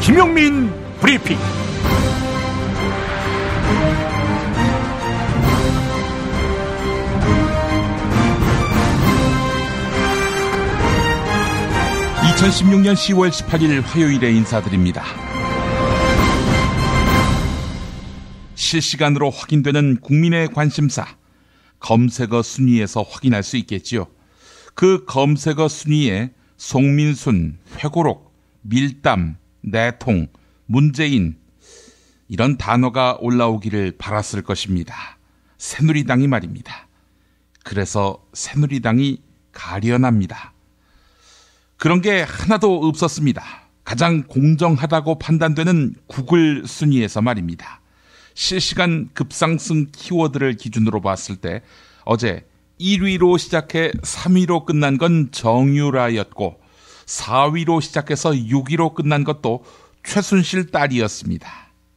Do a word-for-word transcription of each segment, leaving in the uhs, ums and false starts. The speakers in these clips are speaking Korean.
김용민 브리핑. 이천십육년 시월 십팔일 화요일에 인사드립니다. 실시간으로 확인되는 국민의 관심사, 검색어 순위에서 확인할 수 있겠지요. 그 검색어 순위에 송민순, 회고록, 밀담, 내통, 문재인 이런 단어가 올라오기를 바랐을 것입니다. 새누리당이 말입니다. 그래서 새누리당이 가련합니다. 그런 게 하나도 없었습니다. 가장 공정하다고 판단되는 구글 순위에서 말입니다. 실시간 급상승 키워드를 기준으로 봤을 때 어제 일위로 시작해 삼위로 끝난 건 정유라였고 사위로 시작해서 육위로 끝난 것도 최순실 딸이었습니다.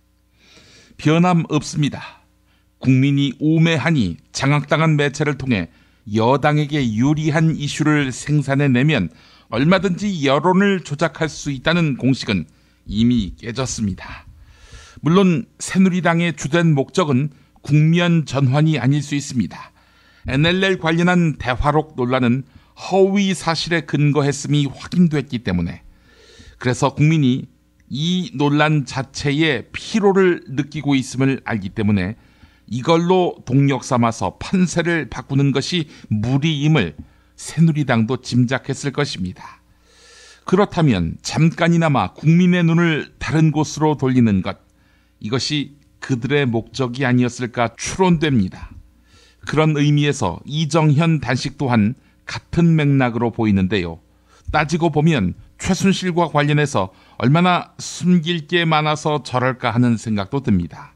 변함 없습니다. 국민이 우매하니 장악당한 매체를 통해 여당에게 유리한 이슈를 생산해내면 얼마든지 여론을 조작할 수 있다는 공식은 이미 깨졌습니다. 물론 새누리당의 주된 목적은 국면 전환이 아닐 수 있습니다. 엔엘엘 관련한 대화록 논란은 허위 사실에 근거했음이 확인됐기 때문에, 그래서 국민이 이 논란 자체에 피로를 느끼고 있음을 알기 때문에 이걸로 동력 삼아서 판세를 바꾸는 것이 무리임을 새누리당도 짐작했을 것입니다. 그렇다면 잠깐이나마 국민의 눈을 다른 곳으로 돌리는 것, 이것이 그들의 목적이 아니었을까 추론됩니다. 그런 의미에서 이정현 단식 또한 같은 맥락으로 보이는데요. 따지고 보면 최순실과 관련해서 얼마나 숨길 게 많아서 저럴까 하는 생각도 듭니다.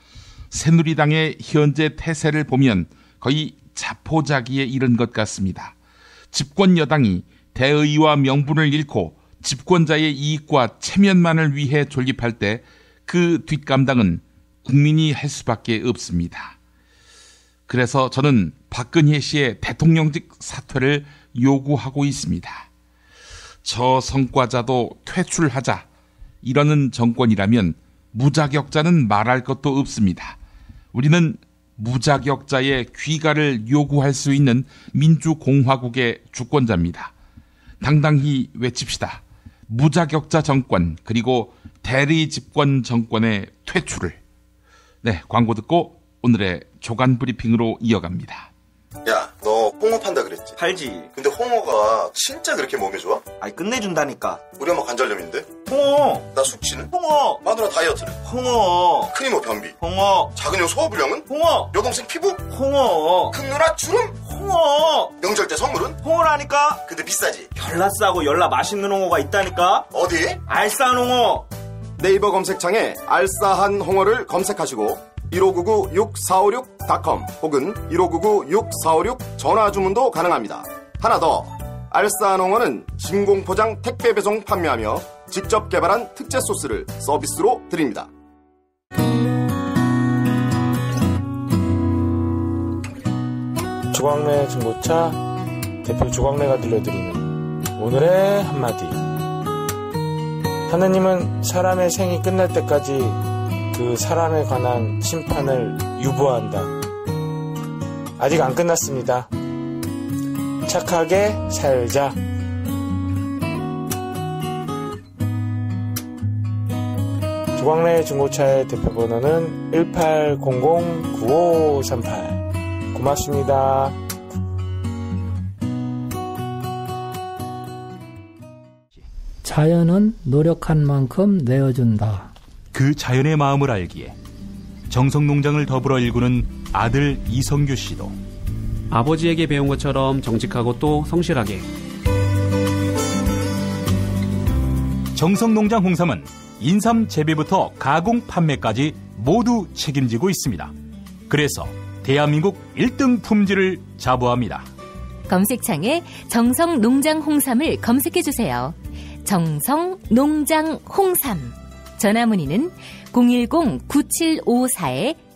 새누리당의 현재 태세를 보면 거의 자포자기에 이른 것 같습니다. 집권 여당이 대의와 명분을 잃고 집권자의 이익과 체면만을 위해 존립할 때 그 뒷감당은 국민이 할 수밖에 없습니다. 그래서 저는 박근혜 씨의 대통령직 사퇴를 요구하고 있습니다. 저 성과자도 퇴출하자 이러는 정권이라면 무자격자는 말할 것도 없습니다. 우리는 무자격자의 귀가를 요구할 수 있는 민주공화국의 주권자입니다. 당당히 외칩시다. 무자격자 정권, 그리고 대리 집권 정권의 퇴출을. 네, 광고 듣고 오늘의 조간 브리핑으로 이어갑니다. 야, 너 홍어 판다 그랬지? 팔지. 근데 홍어가 진짜 그렇게 몸에 좋아? 아니, 끝내준다니까. 우리 엄마 관절염인데? 홍어. 나 숙취는? 홍어. 마누라 다이어트는? 홍어. 큰이모 변비? 홍어. 작은형 소화불량은? 홍어. 여동생 피부? 홍어. 큰 누나 주름? 홍어. 명절 때 선물은? 홍어라니까. 근데 비싸지? 열나 싸고 열나 맛있는 홍어가 있다니까. 어디? 알싸한 홍어. 네이버 검색창에 알싸한 홍어를 검색하시고 일오구구 육사오육 닷컴 혹은 일오구구 육사오육 전화주문도 가능합니다. 하나 더, 알싸한 홍어는 진공포장 택배 배송 판매하며 직접 개발한 특제 소스를 서비스로 드립니다. 조광래 중고차 대표 조광래가 들려드리는 오늘의 한마디. 하느님은 사람의 생이 끝날 때까지 그 사람에 관한 심판을 유보한다. 아직 안 끝났습니다. 착하게 살자. 조광래 중고차의 대표번호는 일팔공공 구오삼팔. 고맙습니다. 자연은 노력한 만큼 내어준다. 그 자연의 마음을 알기에 정성농장을 더불어 일구는 아들 이성규 씨도 아버지에게 배운 것처럼 정직하고 또 성실하게. 정성농장 홍삼은 인삼 재배부터 가공 판매까지 모두 책임지고 있습니다. 그래서 대한민국 일 등 품질을 자부합니다. 검색창에 정성농장 홍삼을 검색해주세요. 정성농장 홍삼. 전화문의는 공일공 구칠오사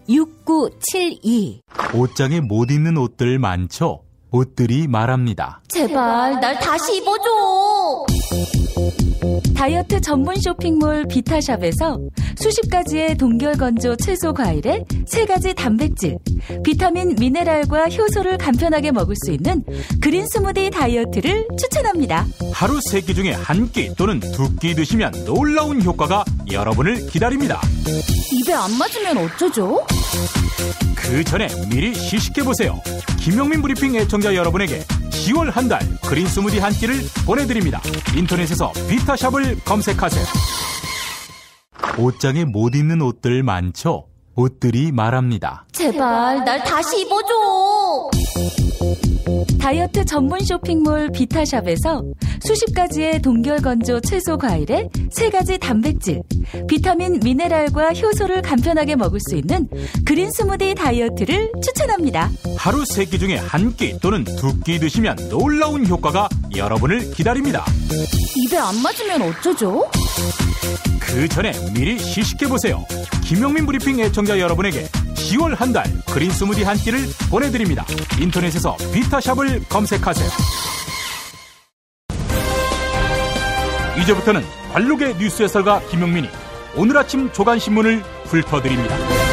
육구칠이. 옷장에 못 입는 옷들 많죠? 옷들이 말합니다. 제발 날 다시 입어줘. 다이어트 전문 쇼핑몰 비타샵에서 수십 가지의 동결건조 채소 과일에 세 가지 단백질, 비타민, 미네랄과 효소를 간편하게 먹을 수 있는 그린 스무디 다이어트를 추천합니다. 하루 세 끼 중에 한 끼 또는 두 끼 드시면 놀라운 효과가 여러분을 기다립니다. 입에 안 맞으면 어쩌죠? 그 전에 미리 시식해보세요. 김용민 브리핑 애청자 여러분에게 시월 한 달 그린 스무디 한 끼를 보내드립니다. 인터넷에서 비타샵을 검색하세요. 옷장에 못 입는 옷들 많죠? 옷들이 말합니다. 제발 날 다시 입어줘. 다이어트 전문 쇼핑몰 비타샵에서 수십 가지의 동결건조 채소 과일에 세 가지 단백질, 비타민, 미네랄과 효소를 간편하게 먹을 수 있는 그린 스무디 다이어트를 추천합니다. 하루 세 끼 중에 한 끼 또는 두 끼 드시면 놀라운 효과가 여러분을 기다립니다. 입에 안 맞으면 어쩌죠? 그 전에 미리 시식해보세요. 김용민 브리핑 애청자 여러분에게 시월 한 달 그린 스무디 한 끼를 보내드립니다. 인터넷에서 비타샵을 검색하세요. 이제부터는 관록의 뉴스 해설가 김용민이 오늘 아침 조간신문을 훑어드립니다.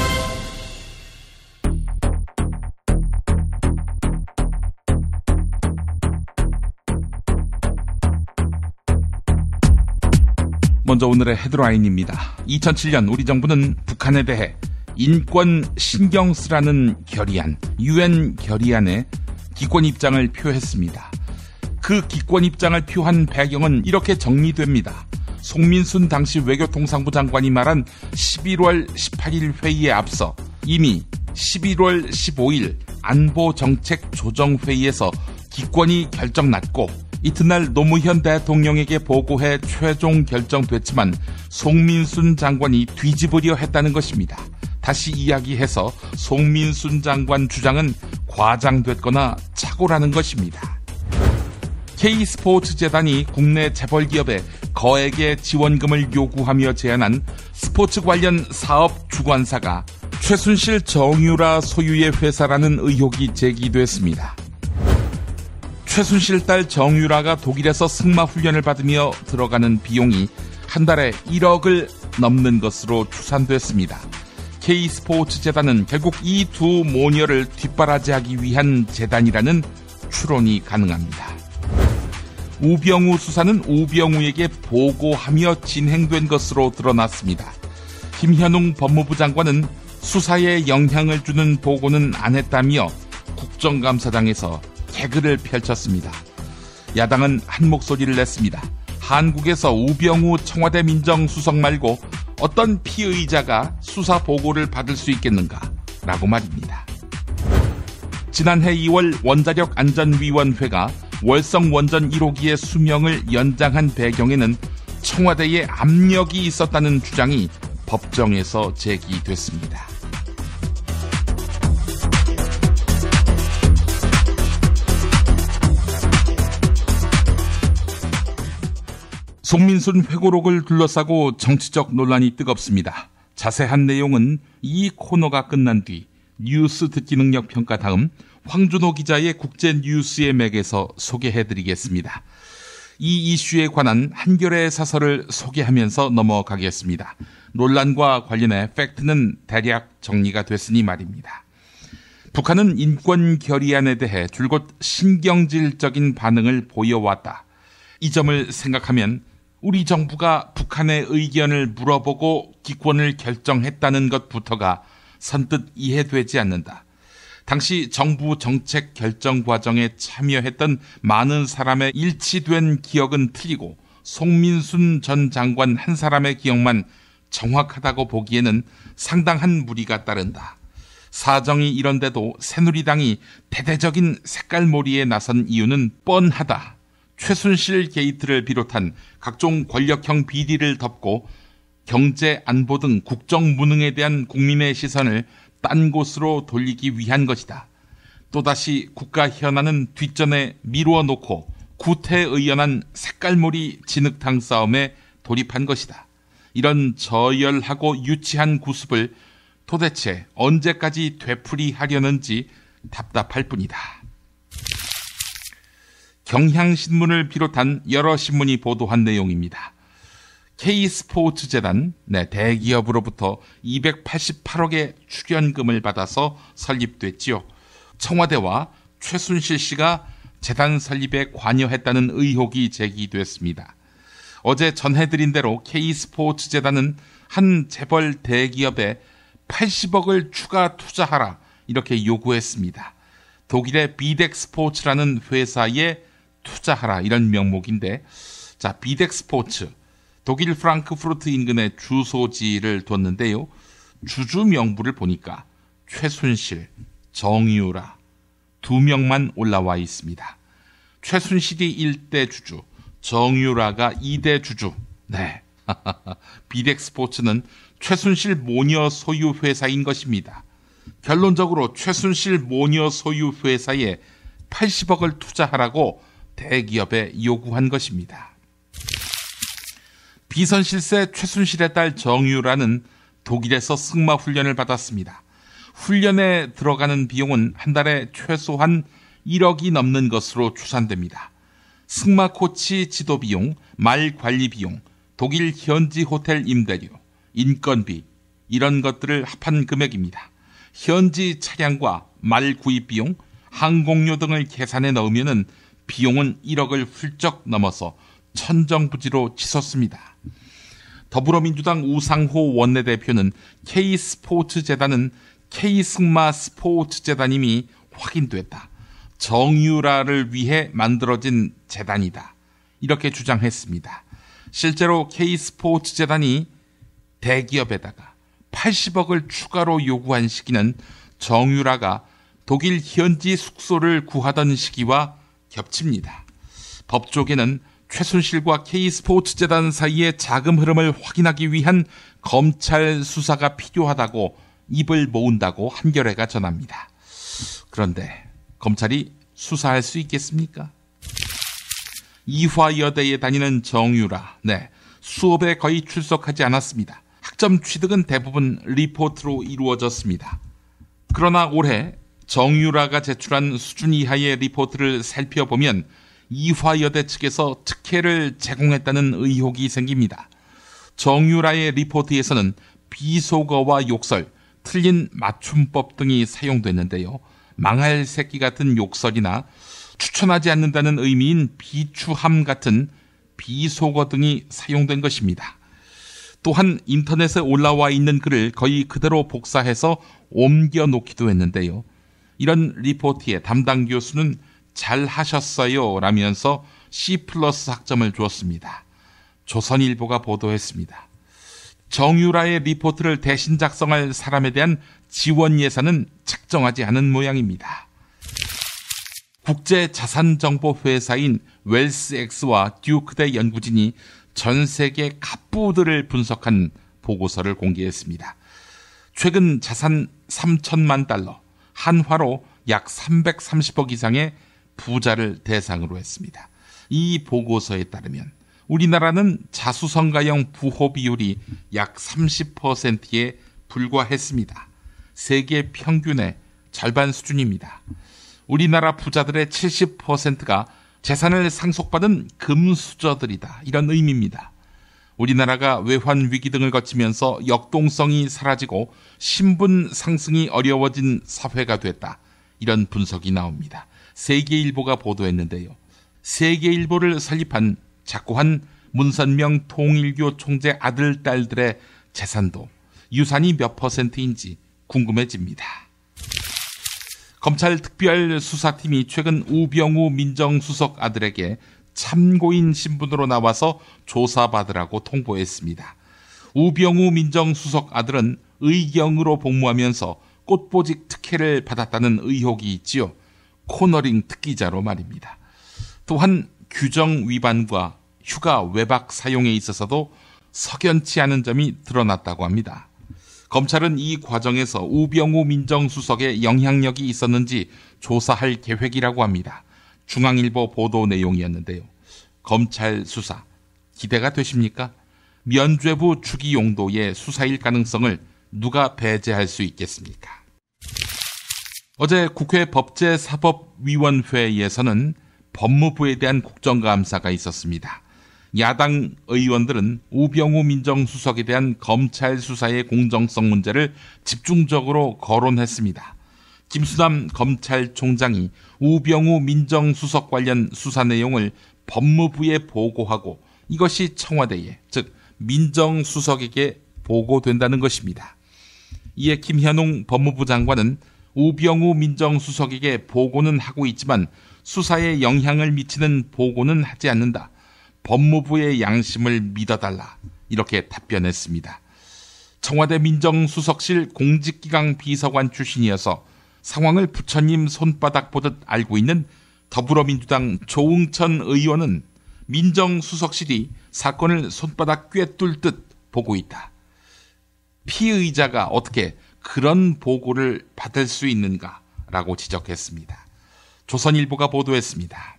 먼저 오늘의 헤드라인입니다. 이천칠 년 우리 정부는 북한에 대해 인권 신경 쓰라는 결의안, 유엔 결의안에 기권 입장을 표했습니다. 그 기권 입장을 표한 배경은 이렇게 정리됩니다. 송민순 당시 외교통상부 장관이 말한 십일월 십팔일 회의에 앞서 이미 십일월 십오일 안보정책조정회의에서 기권이 결정났고 이튿날 노무현 대통령에게 보고해 최종 결정됐지만 송민순 장관이 뒤집으려 했다는 것입니다. 다시 이야기해서 송민순 장관 주장은 과장됐거나 착오라는 것입니다. K스포츠재단이 국내 재벌기업에 거액의 지원금을 요구하며 제안한 스포츠 관련 사업 주관사가 최순실 정유라 소유의 회사라는 의혹이 제기됐습니다. 최순실 딸 정유라가 독일에서 승마훈련을 받으며 들어가는 비용이 한 달에 일억을 넘는 것으로 추산됐습니다. K스포츠재단은 결국 이 두 모녀를 뒷바라지하기 위한 재단이라는 추론이 가능합니다. 우병우 수사는 우병우에게 보고하며 진행된 것으로 드러났습니다. 김현웅 법무부 장관은 수사에 영향을 주는 보고는 안 했다며 국정감사장에서 개그를 펼쳤습니다. 야당은 한 목소리를 냈습니다. 한국에서 우병우 청와대 민정수석 말고 어떤 피의자가 수사 보고를 받을 수 있겠는가? 라고 말입니다. 지난해 이월 원자력안전위원회가 월성 원전 일 호기의 수명을 연장한 배경에는 청와대의 압력이 있었다는 주장이 법정에서 제기됐습니다. 송민순 회고록을 둘러싸고 정치적 논란이 뜨겁습니다. 자세한 내용은 이 코너가 끝난 뒤 뉴스 듣기 능력 평가 다음 황준호 기자의 국제뉴스의 맥에서 소개해드리겠습니다. 이 이슈에 관한 한겨레 사설을 소개하면서 넘어가겠습니다. 논란과 관련해 팩트는 대략 정리가 됐으니 말입니다. 북한은 인권 결의안에 대해 줄곧 신경질적인 반응을 보여왔다. 이 점을 생각하면 우리 정부가 북한의 의견을 물어보고 기권을 결정했다는 것부터가 선뜻 이해되지 않는다. 당시 정부 정책 결정 과정에 참여했던 많은 사람의 일치된 기억은 틀리고 송민순 전 장관 한 사람의 기억만 정확하다고 보기에는 상당한 무리가 따른다. 사정이 이런데도 새누리당이 대대적인 색깔몰이에 나선 이유는 뻔하다. 최순실 게이트를 비롯한 각종 권력형 비리를 덮고 경제, 안보 등 국정 무능에 대한 국민의 시선을 딴 곳으로 돌리기 위한 것이다. 또다시 국가 현안은 뒷전에 미루어 놓고 구태의연한 색깔몰이 진흙탕 싸움에 돌입한 것이다. 이런 저열하고 유치한 구습을 도대체 언제까지 되풀이하려는지 답답할 뿐이다. 경향신문을 비롯한 여러 신문이 보도한 내용입니다. K스포츠재단, 네, 대기업으로부터 이백팔십팔억의 출연금을 받아서 설립됐지요. 청와대와 최순실 씨가 재단 설립에 관여했다는 의혹이 제기됐습니다. 어제 전해드린 대로 K스포츠재단은 한 재벌 대기업에 팔십억을 추가 투자하라 이렇게 요구했습니다. 독일의 비덱스포츠라는 회사에 투자하라 이런 명목인데, 자, 비덱스포츠 독일 프랑크푸르트 인근에 주소지를 뒀는데요. 주주 명부를 보니까 최순실, 정유라 두 명만 올라와 있습니다. 최순실이 일 대 주주, 정유라가 이 대 주주. 네. 비덱스포츠는 최순실 모녀 소유 회사인 것입니다. 결론적으로 최순실 모녀 소유 회사에 팔십억을 투자하라고 대기업에 요구한 것입니다. 비선실세 최순실의 딸 정유라는 독일에서 승마 훈련을 받았습니다. 훈련에 들어가는 비용은 한 달에 최소한 일억이 넘는 것으로 추산됩니다. 승마 코치 지도 비용, 말 관리 비용, 독일 현지 호텔 임대료, 인건비 이런 것들을 합한 금액입니다. 현지 차량과 말 구입 비용, 항공료 등을 계산해 넣으면은 비용은 일억을 훌쩍 넘어서 천정부지로 치솟습니다. 더불어민주당 우상호 원내대표는 K스포츠재단은 K승마 스포츠재단임이 확인됐다. 정유라를 위해 만들어진 재단이다. 이렇게 주장했습니다. 실제로 K스포츠재단이 대기업에다가 팔십억을 추가로 요구한 시기는 정유라가 독일 현지 숙소를 구하던 시기와 겹칩니다. 법조계는 최순실과 K스포츠재단 사이의 자금 흐름을 확인하기 위한 검찰 수사가 필요하다고 입을 모은다고 한겨레가 전합니다. 그런데 검찰이 수사할 수 있겠습니까? 이화여대에 다니는 정유라, 네, 수업에 거의 출석하지 않았습니다. 학점 취득은 대부분 리포트로 이루어졌습니다. 그러나 올해 정유라가 제출한 수준 이하의 리포트를 살펴보면 이화여대 측에서 특혜를 제공했다는 의혹이 생깁니다. 정유라의 리포트에서는 비속어와 욕설, 틀린 맞춤법 등이 사용됐는데요. 망할 새끼 같은 욕설이나 추천하지 않는다는 의미인 비추함 같은 비속어 등이 사용된 것입니다. 또한 인터넷에 올라와 있는 글을 거의 그대로 복사해서 옮겨 놓기도 했는데요. 이런 리포트에 담당 교수는 잘 하셨어요 라면서 C 플러스 학점을 주었습니다. 조선일보가 보도했습니다. 정유라의 리포트를 대신 작성할 사람에 대한 지원 예산은 책정하지 않은 모양입니다. 국제자산정보회사인 웰스엑스와 듀크대 연구진이 전 세계 갑부들을 분석한 보고서를 공개했습니다. 최근 자산 삼천만 달러, 한화로 약 삼백삼십억 이상의 부자를 대상으로 했습니다. 이 보고서에 따르면 우리나라는 자수성가형 부호 비율이 약 삼십 퍼센트에 불과했습니다. 세계 평균의 절반 수준입니다. 우리나라 부자들의 칠십 퍼센트가 재산을 상속받은 금수저들이다. 이런 의미입니다. 우리나라가 외환 위기 등을 거치면서 역동성이 사라지고 신분 상승이 어려워진 사회가 됐다. 이런 분석이 나옵니다. 세계일보가 보도했는데요. 세계일보를 설립한 작고한 문선명 통일교 총재 아들, 딸들의 재산도 유산이 몇 퍼센트인지 궁금해집니다. 검찰 특별수사팀이 최근 우병우 민정수석 아들에게 참고인 신분으로 나와서 조사받으라고 통보했습니다. 우병우 민정수석 아들은 의경으로 복무하면서 꽃보직 특혜를 받았다는 의혹이 있지요. 코너링 특기자로 말입니다. 또한 규정 위반과 휴가 외박 사용에 있어서도 석연치 않은 점이 드러났다고 합니다. 검찰은 이 과정에서 우병우 민정수석의 영향력이 있었는지 조사할 계획이라고 합니다. 중앙일보 보도 내용이었는데요. 검찰 수사 기대가 되십니까? 면죄부 주기 용도의 수사일 가능성을 누가 배제할 수 있겠습니까? 어제 국회 법제사법위원회에서는 법무부에 대한 국정감사가 있었습니다. 야당 의원들은 우병우 민정수석에 대한 검찰 수사의 공정성 문제를 집중적으로 거론했습니다. 김수남 검찰총장이 우병우 민정수석 관련 수사 내용을 법무부에 보고하고 이것이 청와대에, 즉 민정수석에게 보고된다는 것입니다. 이에 김현웅 법무부 장관은 우병우 민정수석에게 보고는 하고 있지만 수사에 영향을 미치는 보고는 하지 않는다. 법무부의 양심을 믿어달라. 이렇게 답변했습니다. 청와대 민정수석실 공직기강 비서관 출신이어서 상황을 부처님 손바닥 보듯 알고 있는 더불어민주당 조응천 의원은 민정수석실이 사건을 손바닥 꿰뚫 듯 보고 있다. 피의자가 어떻게 그런 보고를 받을 수 있는가라고 지적했습니다. 조선일보가 보도했습니다.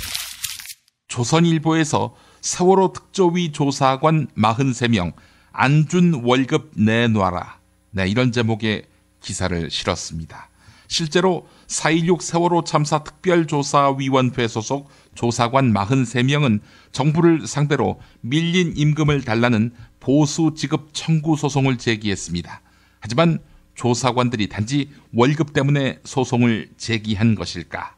조선일보에서 세월호 특조위 조사관 사십삼 명 안준 월급 내놔라. 네, 이런 제목의 기사를 실었습니다. 실제로 사 일육 세월호 참사 특별조사위원회 소속 조사관 사십삼 명은 정부를 상대로 밀린 임금을 달라는 보수 지급 청구 소송을 제기했습니다. 하지만 조사관들이 단지 월급 때문에 소송을 제기한 것일까?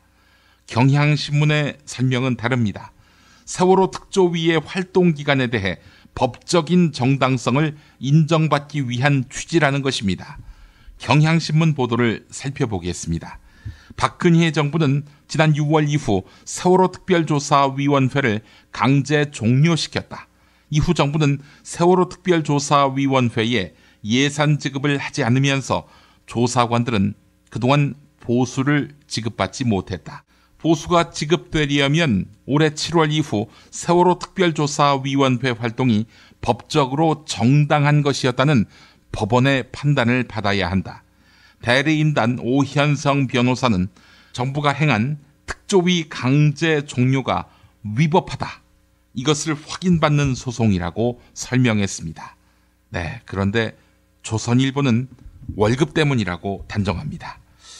경향신문의 설명은 다릅니다. 세월호 특조위의 활동 기간에 대해 법적인 정당성을 인정받기 위한 취지라는 것입니다. 경향신문 보도를 살펴보겠습니다. 박근혜 정부는 지난 유월 이후 세월호 특별조사위원회를 강제 종료시켰다. 이후 정부는 세월호 특별조사위원회에 예산 지급을 하지 않으면서 조사관들은 그동안 보수를 지급받지 못했다. 보수가 지급되려면 올해 칠월 이후 세월호 특별조사위원회 활동이 법적으로 정당한 것이었다는 법원의 판단을 받아야 한다. 대리인단 오현성 변호사는 정부가 행한 특조위 강제 종료가 위법하다. 이것을 확인받는 소송이라고 설명했습니다. 네, 그런데 조선일보는 월급 때문이라고 단정합니다.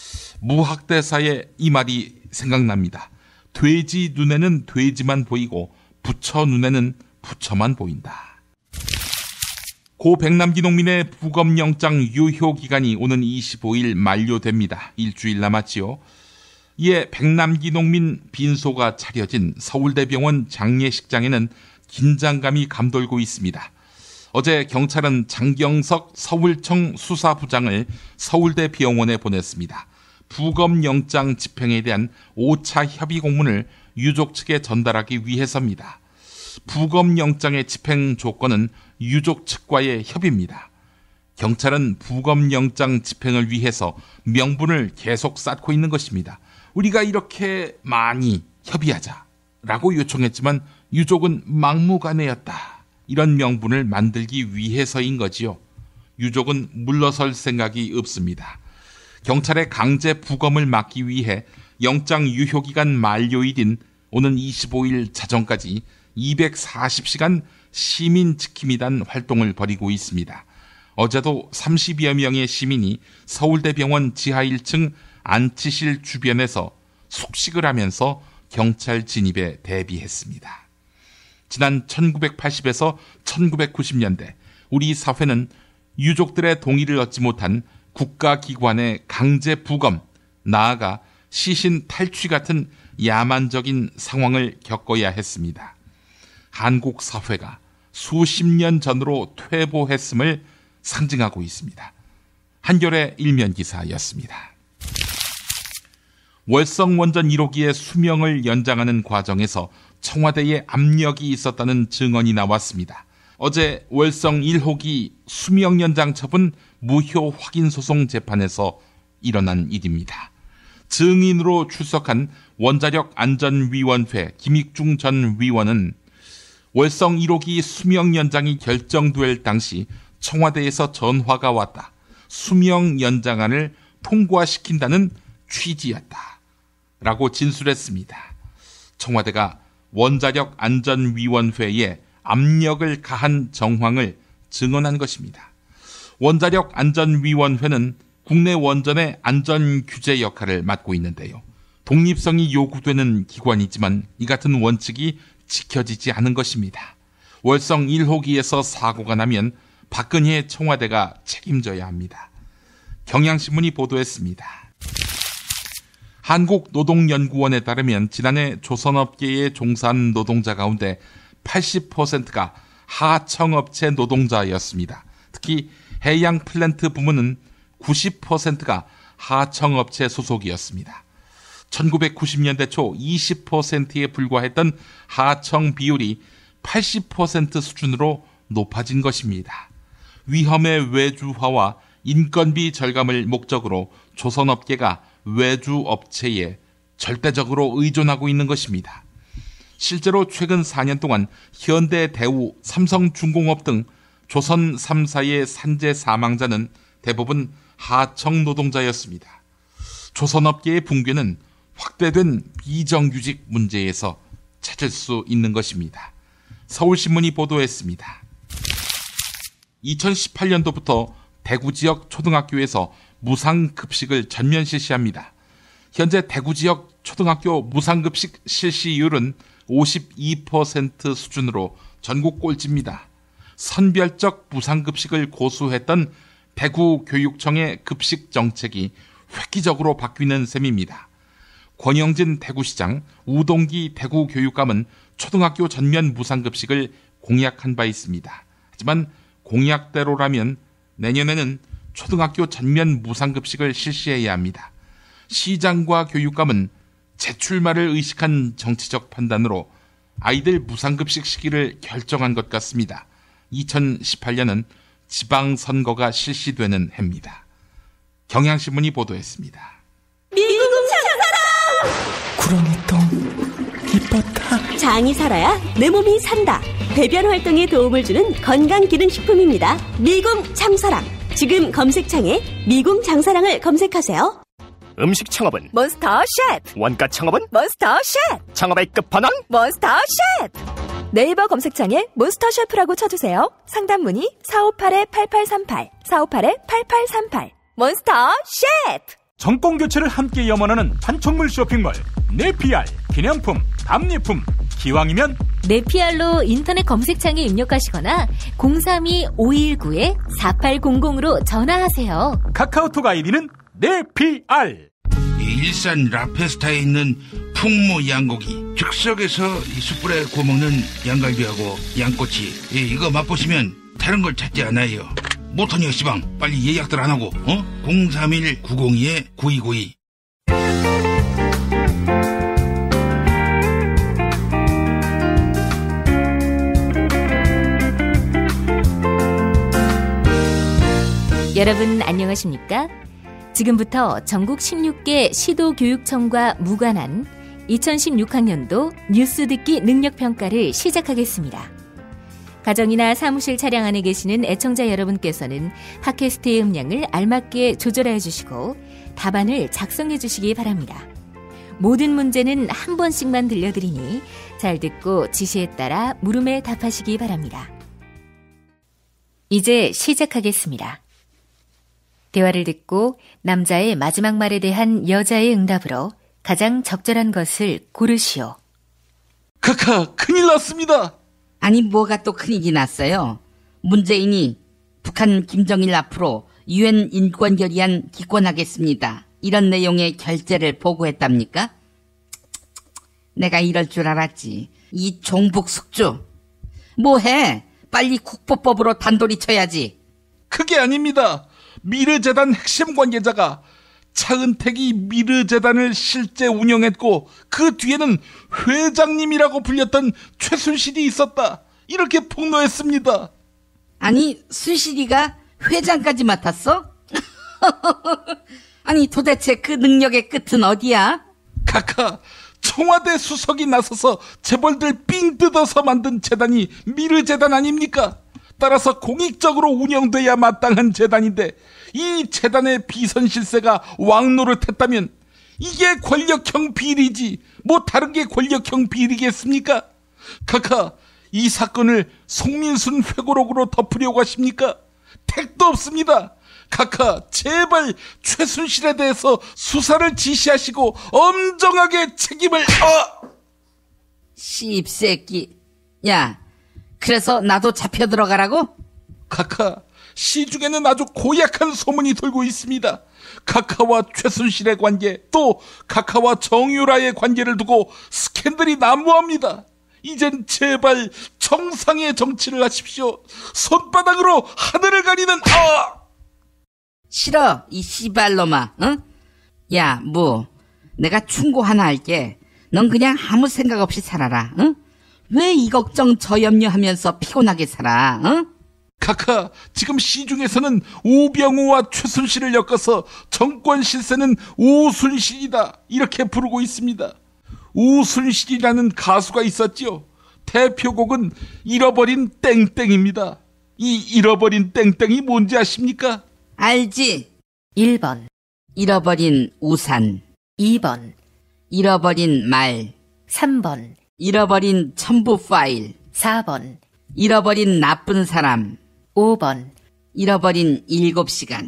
무학대사의 이 말이 생각납니다. 돼지 눈에는 돼지만 보이고 부처 눈에는 부처만 보인다. 고 백남기 농민의 부검영장 유효기간이 오는 이십오일 만료됩니다. 일주일 남았지요. 이에 백남기 농민 빈소가 차려진 서울대병원 장례식장에는 긴장감이 감돌고 있습니다. 어제 경찰은 장경석 서울청 수사부장을 서울대 병원에 보냈습니다. 부검영장 집행에 대한 오 차 협의 공문을 유족 측에 전달하기 위해서입니다. 부검영장의 집행 조건은 유족 측과의 협의입니다. 경찰은 부검영장 집행을 위해서 명분을 계속 쌓고 있는 것입니다. 우리가 이렇게 많이 협의하자라고 요청했지만 유족은 막무가내였다. 이런 명분을 만들기 위해서인 거지요. 유족은 물러설 생각이 없습니다. 경찰의 강제 부검을 막기 위해 영장 유효기간 만료일인 오는 이십오일 자정까지 이백사십 시간 시민지킴이단 활동을 벌이고 있습니다. 어제도 삼십여 명의 시민이 서울대병원 지하 일 층 안치실 주변에서 숙식을 하면서 경찰 진입에 대비했습니다. 지난 천구백팔십에서 천구백구십 년대 우리 사회는 유족들의 동의를 얻지 못한 국가기관의 강제 부검, 나아가 시신 탈취 같은 야만적인 상황을 겪어야 했습니다. 한국 사회가 수십 년 전으로 퇴보했음을 상징하고 있습니다. 한겨레 일면 기사였습니다. 월성 원전 일 호기의 수명을 연장하는 과정에서 청와대에 압력이 있었다는 증언이 나왔습니다. 어제 월성 일 호기 수명 연장 처분 무효 확인 소송 재판에서 일어난 일입니다. 증인으로 출석한 원자력 안전위원회 김익중 전 위원은 월성 일 호기 수명 연장이 결정될 당시 청와대에서 전화가 왔다. 수명 연장안을 통과시킨다는 취지였다. 라고 진술했습니다. 청와대가 원자력 안전위원회에 압력을 가한 정황을 증언한 것입니다. 원자력 안전위원회는 국내 원전의 안전 규제 역할을 맡고 있는데요. 독립성이 요구되는 기관이지만 이 같은 원칙이 지켜지지 않은 것입니다. 월성 일 호기에서 사고가 나면 박근혜 청와대가 책임져야 합니다. 경향신문이 보도했습니다. 한국노동연구원에 따르면 지난해 조선업계에 종사한 노동자 가운데 팔십 퍼센트가 하청업체 노동자였습니다. 특히 해양 플랜트 부문은 구십 퍼센트가 하청업체 소속이었습니다. 천구백구십 년대 초 이십 퍼센트에 불과했던 하청 비율이 팔십 퍼센트 수준으로 높아진 것입니다. 위험의 외주화와 인건비 절감을 목적으로 조선업계가 외주업체에 절대적으로 의존하고 있는 것입니다. 실제로 최근 사 년 동안 현대, 대우, 삼성중공업 등 조선 삼 사의 산재 사망자는 대부분 하청 노동자였습니다. 조선업계의 붕괴는 확대된 비정규직 문제에서 찾을 수 있는 것입니다. 서울신문이 보도했습니다. 이천십팔 년도부터 대구 지역 초등학교에서 무상급식을 전면 실시합니다. 현재 대구 지역 초등학교 무상급식 실시율은 오십이 퍼센트 수준으로 전국 꼴찌입니다. 선별적 무상급식을 고수했던 대구 교육청의 급식 정책이 획기적으로 바뀌는 셈입니다. 권영진 대구시장, 우동기 대구교육감은 초등학교 전면 무상급식을 공약한 바 있습니다. 하지만 공약대로라면 내년에는 초등학교 전면 무상급식을 실시해야 합니다. 시장과 교육감은 재출마를 의식한 정치적 판단으로 아이들 무상급식 시기를 결정한 것 같습니다. 이천십팔 년은 지방선거가 실시되는 해입니다. 경향신문이 보도했습니다. 미국 장사랑! 구렁이똥 이뻤다. 장이 살아야 내 몸이 산다. 배변 활동에 도움을 주는 건강기능식품입니다. 미궁 장사랑. 지금 검색창에 미궁 장사랑을 검색하세요. 음식 창업은 몬스터 셰프. 원가 창업은 몬스터 셰프. 창업의 끝판왕 몬스터 셰프. 네이버 검색창에 몬스터 셰프라고 쳐주세요. 상담 문의 사오팔 팔팔삼팔 사오팔 팔팔삼팔. 몬스터 셰프. 정권 교체를 함께 염원하는 판촉물 쇼핑몰 네피알. 기념품, 답례품, 기왕이면 네피알로 인터넷 검색창에 입력하시거나 공삼이 오일구 사팔공공으로 전화하세요. 카카오톡 아이디는 네피알. 일산 라페스타에 있는 풍무 양고기, 즉석에서 숯불에 구워먹는 양갈비하고 양꼬치, 이거 맛보시면 다른 걸 찾지 않아요. 못하니 시방 빨리 예약들 안 하고 어? 공삼일 구공이 구이구이. 여러분 안녕하십니까? 지금부터 전국 십육 개 시도교육청과 무관한 이천십육 학년도 뉴스 듣기 능력평가를 시작하겠습니다. 가정이나 사무실 차량 안에 계시는 애청자 여러분께서는 팟캐스트의 음량을 알맞게 조절해 주시고 답안을 작성해 주시기 바랍니다. 모든 문제는 한 번씩만 들려드리니 잘 듣고 지시에 따라 물음에 답하시기 바랍니다. 이제 시작하겠습니다. 대화를 듣고 남자의 마지막 말에 대한 여자의 응답으로 가장 적절한 것을 고르시오. 카카, 큰일 났습니다. 아니 뭐가 또 큰일이 났어요. 문재인이 북한 김정일 앞으로 유엔 인권 결의안 기권하겠습니다. 이런 내용의 결재를 보고했답니까? 내가 이럴 줄 알았지. 이 종북 숙주. 뭐해? 빨리 국보법으로 단도리 쳐야지. 그게 아닙니다. 미르재단 핵심 관계자가 차은택이 미르재단을 실제 운영했고 그 뒤에는 회장님이라고 불렸던 최순실이 있었다. 이렇게 폭로했습니다. 아니 순실이가 회장까지 맡았어? 아니 도대체 그 능력의 끝은 어디야? 카카, 청와대 수석이 나서서 재벌들 삥 뜯어서 만든 재단이 미르재단 아닙니까? 따라서 공익적으로 운영돼야 마땅한 재단인데 이 재단의 비선실세가 왕노릇했다면 이게 권력형 비리지 뭐 다른 게 권력형 비리겠습니까? 카카, 이 사건을 송민순 회고록으로 덮으려고 하십니까? 택도 없습니다. 카카, 제발 최순실에 대해서 수사를 지시하시고 엄정하게 책임을... 어! 씹새끼. 야, 그래서 나도 잡혀 들어가라고? 카카, 시중에는 아주 고약한 소문이 돌고 있습니다. 카카와 최순실의 관계, 또 카카와 정유라의 관계를 두고 스캔들이 난무합니다. 이젠 제발 정상의 정치를 하십시오. 손바닥으로 하늘을 가리는 아! 싫어, 이 씨발놈아. 응? 야, 뭐 내가 충고 하나 할게. 넌 그냥 아무 생각 없이 살아라. 응? 왜 이 걱정 저 염려하면서 피곤하게 살아? 응? 카카, 지금 시중에서는 오병우와 최순실을 엮어서 정권 실세는 오순실이다 이렇게 부르고 있습니다. 오순실이라는 가수가 있었죠. 대표곡은 잃어버린 땡땡입니다. 이 잃어버린 땡땡이 뭔지 아십니까? 알지. 일 번 잃어버린 우산. 이 번 잃어버린 말. 삼 번 잃어버린 첨부 파일. 사 번 잃어버린 나쁜 사람. 오 번 잃어버린 일곱 시간.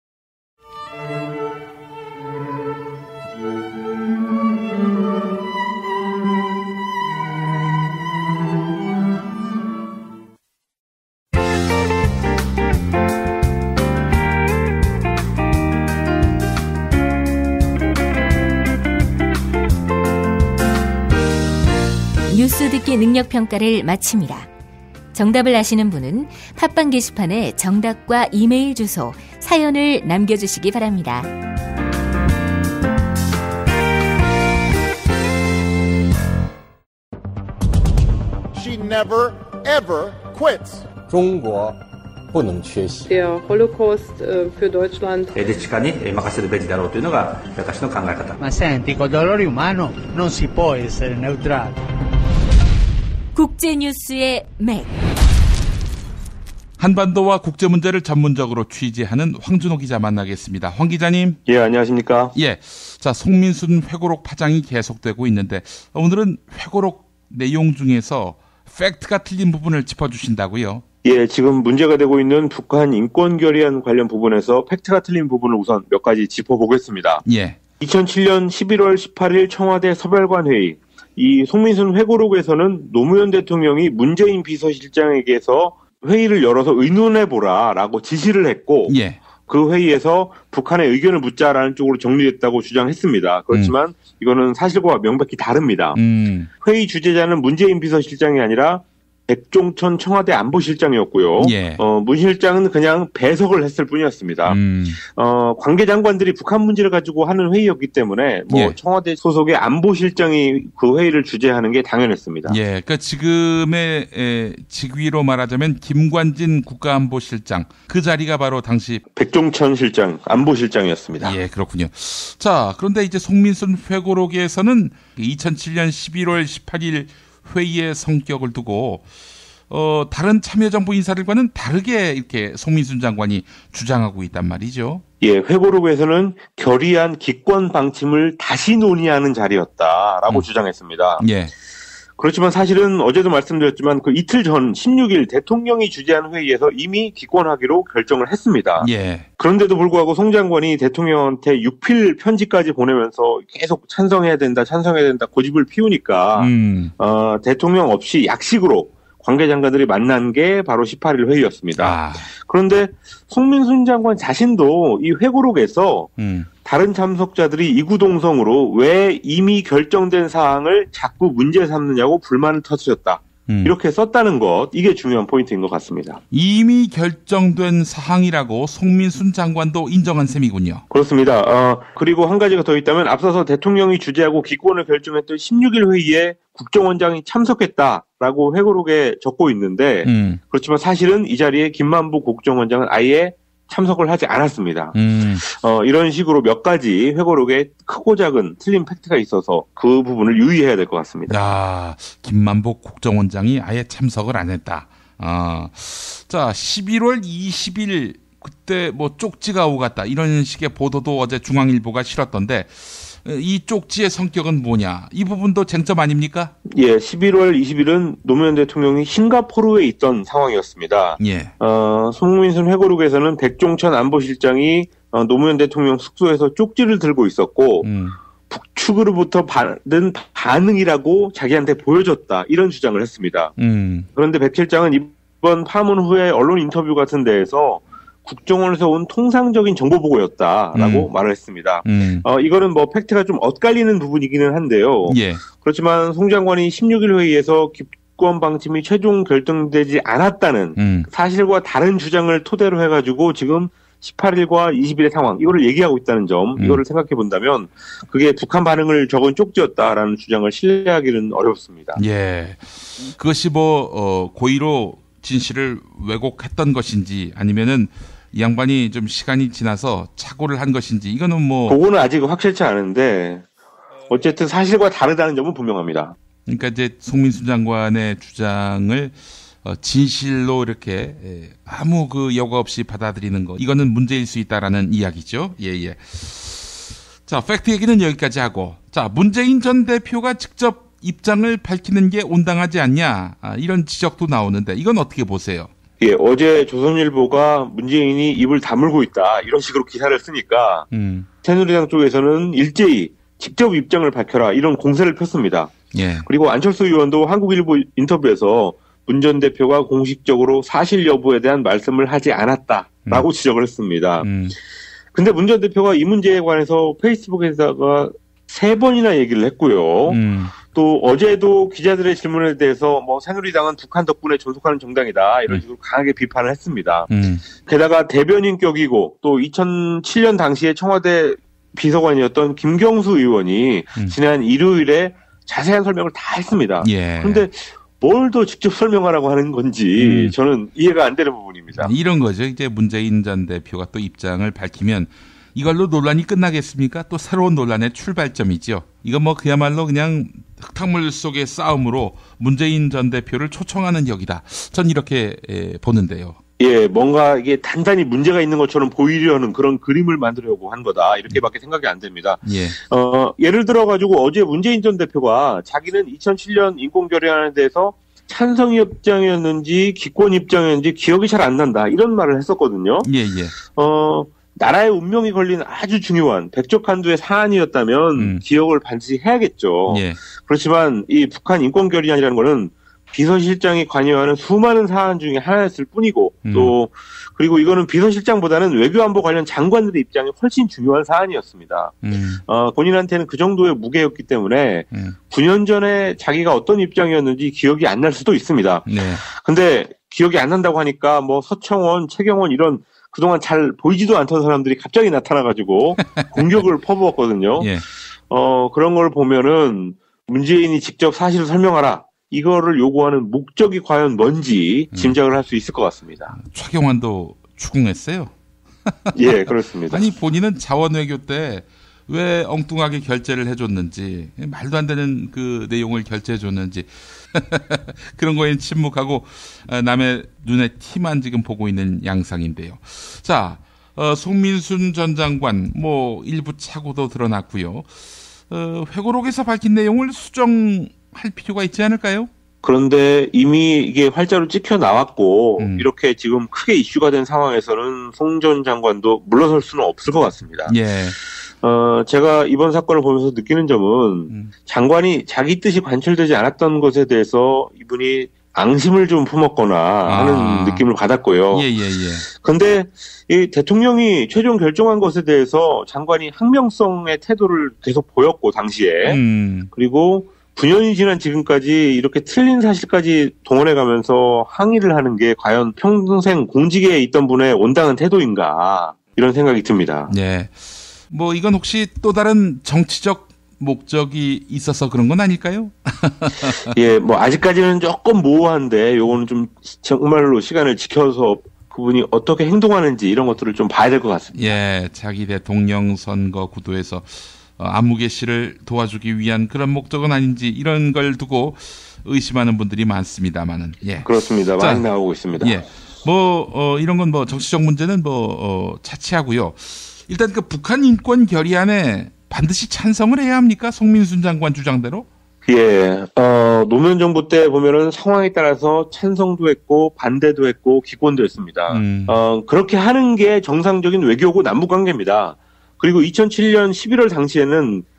뉴스 듣기 능력 평가를 마칩니다. 정답을 아시는 분은 팟빵 게시판에 정답과 이메일 주소, 사연을 남겨주시기 바랍니다. She never ever quits. 中国不能缺席。 Der Holocaust für Deutschland. Ma senti, col dolore umano non si può essere neutrali. 국제뉴스의 맥. 한반도와 국제 문제를 전문적으로 취재하는 황준호 기자 만나겠습니다. 황 기자님. 예, 안녕하십니까? 예. 자, 송민순 회고록 파장이 계속되고 있는데 오늘은 회고록 내용 중에서 팩트가 틀린 부분을 짚어주신다고요? 예, 지금 문제가 되고 있는 북한 인권 결의안 관련 부분에서 팩트가 틀린 부분을 우선 몇 가지 짚어보겠습니다. 예. 이천칠년 십일월 십팔일 청와대 서별관 회의. 이 송민순 회고록에서는 노무현 대통령이 문재인 비서실장에게서 회의를 열어서 의논해보라라고 지시를 했고 예. 그 회의에서 북한의 의견을 묻자라는 쪽으로 정리됐다고 주장했습니다. 그렇지만 음. 이거는 사실과 명백히 다릅니다. 음. 회의 주재자는 문재인 비서실장이 아니라 백종천 청와대 안보실장이었고요. 예. 어, 문 실장은 그냥 배석을 했을 뿐이었습니다. 음. 어, 관계장관들이 북한 문제를 가지고 하는 회의였기 때문에 뭐 예. 청와대 소속의 안보실장이 그 회의를 주재하는 게 당연했습니다. 예, 그러니까 지금의 에, 직위로 말하자면 김관진 국가안보실장 그 자리가 바로 당시 백종천 실장 안보실장이었습니다. 예, 그렇군요. 자, 그런데 이제 송민순 회고록에서는 이천칠년 십일월 십팔일 회의의 성격을 두고 어, 다른 참여정부 인사들과는 다르게 이렇게 송민순 장관이 주장하고 있단 말이죠. 예, 회고록에서는 결의안 기권 방침을 다시 논의하는 자리였다라고 음. 주장했습니다. 예. 그렇지만 사실은 어제도 말씀드렸지만 그 이틀 전 십육일 대통령이 주재한 회의에서 이미 기권하기로 결정을 했습니다. 예. 그런데도 불구하고 송 장관이 대통령한테 육필 편지까지 보내면서 계속 찬성해야 된다, 찬성해야 된다 고집을 피우니까 음. 어, 대통령 없이 약식으로 관계장관들이 만난 게 바로 십팔일 회의였습니다. 아. 그런데 송민순 장관 자신도 이 회고록에서 음. 다른 참석자들이 이구동성으로 왜 이미 결정된 사항을 자꾸 문제 삼느냐고 불만을 터뜨렸다. 음. 이렇게 썼다는 것, 이게 중요한 포인트인 것 같습니다. 이미 결정된 사항이라고 송민순 장관도 인정한 셈이군요. 그렇습니다. 어, 그리고 한 가지가 더 있다면 앞서서 대통령이 주재하고 기권을 결정했던 십육일 회의에 국정원장이 참석했다라고 회고록에 적고 있는데 음. 그렇지만 사실은 이 자리에 김만부 국정원장은 아예 참석을 하지 않았습니다. 음. 어, 이런 식으로 몇 가지 회고록에 크고 작은 틀린 팩트가 있어서 그 부분을 유의해야 될 것 같습니다. 야, 김만복 국정원장이 아예 참석을 안 했다. 어. 자, 십일월 이십일 그때 뭐 쪽지가 오갔다 이런 식의 보도도 어제 중앙일보가 실었던데 이 쪽지의 성격은 뭐냐? 이 부분도 쟁점 아닙니까? 예, 십일월 이십일은 노무현 대통령이 싱가포르에 있던 상황이었습니다. 예. 어, 송민순 회고록에서는 백종천 안보실장이 어, 노무현 대통령 숙소에서 쪽지를 들고 있었고 음. 북측으로부터 받은 반응이라고 자기한테 보여줬다. 이런 주장을 했습니다. 음. 그런데 백 실장은 이번 파문 후에 언론 인터뷰 같은 데에서 국정원에서 온 통상적인 정보 보고였다라고 음. 말을 했습니다. 음. 어, 이거는 뭐 팩트가 좀 엇갈리는 부분이기는 한데요. 예. 그렇지만 송 장관이 십육 일 회의에서 기권 방침이 최종 결정되지 않았다는 음. 사실과 다른 주장을 토대로 해가지고 지금 십팔 일과 이십 일의 상황, 이거를 얘기하고 있다는 점, 음. 이거를 생각해 본다면 그게 북한 반응을 적은 쪽지였다라는 주장을 신뢰하기는 어렵습니다. 예. 그것이 뭐, 어, 고의로 진실을 왜곡했던 것인지 아니면은 이 양반이 좀 시간이 지나서 착오를 한 것인지 이거는 뭐. 그거는 아직 확실치 않은데 어쨌든 사실과 다르다는 점은 분명합니다. 그러니까 이제 송민순 장관의 주장을 어, 진실로 이렇게 아무 그 여과 없이 받아들이는 거 이거는 문제일 수 있다라는 이야기죠. 예예. 자, 팩트 얘기는 여기까지 하고, 자, 문재인 전 대표가 직접 입장을 밝히는 게 온당하지 않냐, 아, 이런 지적도 나오는데 이건 어떻게 보세요? 예, 어제 조선일보가 문재인이 입을 다물고 있다 이런 식으로 기사를 쓰니까 음. 새누리당 쪽에서는 일제히 직접 입장을 밝혀라 이런 공세를 폈습니다. 예. 그리고 안철수 의원도 한국일보 인터뷰에서 문 전 대표가 공식적으로 사실 여부에 대한 말씀을 하지 않았다라고 음. 지적을 했습니다. 음. 근데 문 전 대표가 이 문제에 관해서 페이스북에다가 세 번이나 얘기를 했고요. 음. 또 어제도 기자들의 질문에 대해서 뭐 새누리당은 북한 덕분에 존속하는 정당이다 이런 식으로 강하게 비판을 했습니다. 음. 게다가 대변인격이고 또 이천칠 년 당시에 청와대 비서관이었던 김경수 의원이 음. 지난 일요일에 자세한 설명을 다 했습니다. 예. 그런데 뭘 더 직접 설명하라고 하는 건지 음. 저는 이해가 안 되는 부분입니다. 이런 거죠. 이제 문재인 전 대표가 또 입장을 밝히면 이걸로 논란이 끝나겠습니까? 또 새로운 논란의 출발점이죠. 이건 뭐 그야말로 그냥 흙탕물 속의 싸움으로 문재인 전 대표를 초청하는 격이다. 전 이렇게 보는데요. 예, 뭔가 이게 단단히 문제가 있는 것처럼 보이려는 그런 그림을 만들려고 한 거다. 이렇게밖에 생각이 안 됩니다. 예. 어, 예를 들어가지고 어제 문재인 전 대표가 자기는 이천칠 년 인권결의안에 대해서 찬성 입장이었는지 기권 입장이었는지 기억이 잘 안 난다. 이런 말을 했었거든요. 예, 예. 어, 나라의 운명이 걸린 아주 중요한 백족한두의 사안이었다면 음. 기억을 반드시 해야겠죠. 예. 그렇지만 이 북한 인권결의안이라는 거는 비서실장이 관여하는 수많은 사안 중에 하나였을 뿐이고 음. 또 그리고 이거는 비서실장보다는 외교안보 관련 장관들의 입장이 훨씬 중요한 사안이었습니다. 음. 어, 본인한테는 그 정도의 무게였기 때문에 음. 구 년 전에 자기가 어떤 입장이었는지 기억이 안 날 수도 있습니다. 네. 근데 기억이 안 난다고 하니까 뭐 서청원, 최경원 이런 그동안 잘 보이지도 않던 사람들이 갑자기 나타나가지고 공격을 퍼부었거든요. 예. 어, 그런 걸 보면은 문재인이 직접 사실을 설명하라. 이거를 요구하는 목적이 과연 뭔지 짐작을 할 수 있을 것 같습니다. 최경환도 추궁했어요. 예, 그렇습니다. 아니 본인은 자원외교 때 왜 엉뚱하게 결제를 해줬는지 말도 안 되는 그 내용을 결제해줬는지 그런 거에는 침묵하고 남의 눈에 티만 지금 보고 있는 양상인데요. 자, 어, 송민순 전 장관 뭐 일부 착오도 드러났고요. 어, 회고록에서 밝힌 내용을 수정할 필요가 있지 않을까요? 그런데 이미 이게 활자로 찍혀 나왔고 음. 이렇게 지금 크게 이슈가 된 상황에서는 송 전 장관도 물러설 수는 없을 것 같습니다. 예. 어, 제가 이번 사건을 보면서 느끼는 점은 음. 장관이 자기 뜻이 관철되지 않았던 것에 대해서 이분이 앙심을 좀 품었거나 하는 아. 느낌을 받았고요. 예, 예, 예. 근데 이 대통령이 최종 결정한 것에 대해서 장관이 항명성의 태도를 계속 보였고 당시에 음. 그리고 구 년이 지난 지금까지 이렇게 틀린 사실까지 동원해 가면서 항의를 하는 게 과연 평생 공직에 있던 분의 온당한 태도인가 이런 생각이 듭니다. 네. 뭐 이건 혹시 또 다른 정치적 목적이 있어서 그런 건 아닐까요? 예, 뭐 아직까지는 조금 모호한데 요거는 좀 정말로 시간을 지켜서 그분이 어떻게 행동하는지 이런 것들을 좀 봐야 될 것 같습니다. 예, 자기 대통령 선거 구도에서 어, 안무개 씨를 도와주기 위한 그런 목적은 아닌지 이런 걸 두고 의심하는 분들이 많습니다만은. 예. 그렇습니다. 많이 자, 나오고 있습니다. 예. 뭐 어, 이런 건 뭐 정치적 문제는 뭐 어, 차치하고요. 일단 그 북한 인권 결의안에 반드시 찬성을 해야 합니까? 송민순 장관 주장대로? 예, 어, 노무현 정부 때 보면은 상황에 따라서 찬성도 했고 반대도 했고 기권도 했습니다. 음. 어, 그렇게 하는 게 정상적인 외교고 남북 관계입니다. 그리고 이천칠 년 십일월 당시에는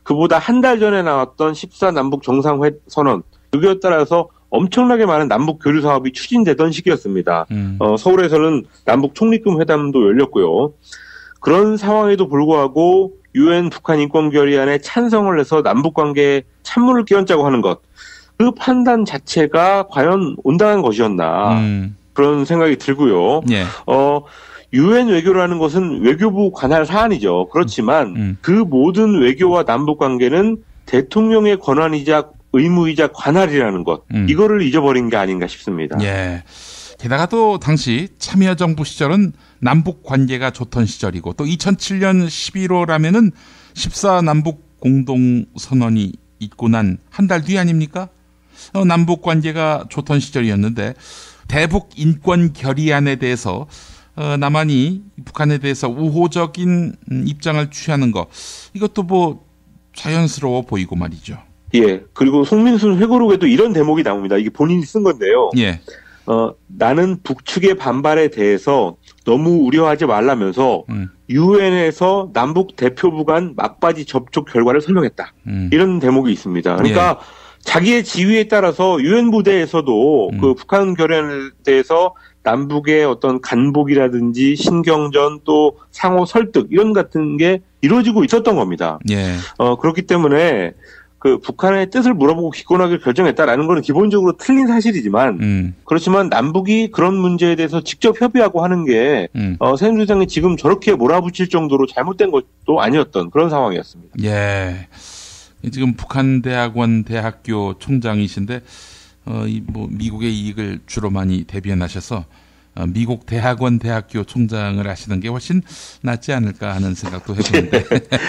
그보다 한 달 전에 나왔던 십사 남북 정상회선언, 여기에 따라서 엄청나게 많은 남북 교류 사업이 추진되던 시기였습니다. 음. 어, 서울에서는 남북 총리급 회담도 열렸고요. 그런 상황에도 불구하고 유엔 북한 인권결의안에 찬성을 해서 남북관계에 찬물을 끼얹자고 하는 것, 그 판단 자체가 과연 온당한 것이었나 음. 그런 생각이 들고요. 예. 어, 유엔 외교라는 것은 외교부 관할 사안이죠. 그렇지만 음. 그 모든 외교와 남북관계는 대통령의 권한이자 의무이자 관할이라는 것, 음. 이거를 잊어버린 게 아닌가 싶습니다. 예. 게다가 또 당시 참여정부 시절은 남북 관계가 좋던 시절이고 또 이천칠 년 십일월 하면은 십사 남북 공동선언이 있고 난 한 달 뒤 아닙니까? 어, 남북 관계가 좋던 시절이었는데 대북 인권 결의안에 대해서 어, 남한이 북한에 대해서 우호적인 입장을 취하는 거, 이것도 뭐 자연스러워 보이고 말이죠. 예. 그리고 송민순 회고록에도 이런 대목이 나옵니다. 이게 본인이 쓴 건데요. 예. 어, 나는 북측의 반발에 대해서 너무 우려하지 말라면서 음. 유엔에서 남북 대표부 간 막바지 접촉 결과를 설명했다. 음. 이런 대목이 있습니다. 그러니까 예. 자기의 지위에 따라서 유엔 부대에서도 음. 그 북한 결의안에 대해서 남북의 어떤 간복이라든지 신경전 또 상호 설득 이런 같은 게 이루어지고 있었던 겁니다. 예. 어, 그렇기 때문에 그 북한의 뜻을 물어보고 기권하기를 결정했다라는 것은 기본적으로 틀린 사실이지만 음. 그렇지만 남북이 그런 문제에 대해서 직접 협의하고 하는 게 음. 어, 새 민주당이 지금 저렇게 몰아붙일 정도로 잘못된 것도 아니었던 그런 상황이었습니다. 예. 지금 북한 대학원 대학교 총장이신데 어, 이 뭐 미국의 이익을 주로 많이 대변하셔서 어, 미국 대학원 대학교 총장을 하시는 게 훨씬 낫지 않을까 하는 생각도 해보는데.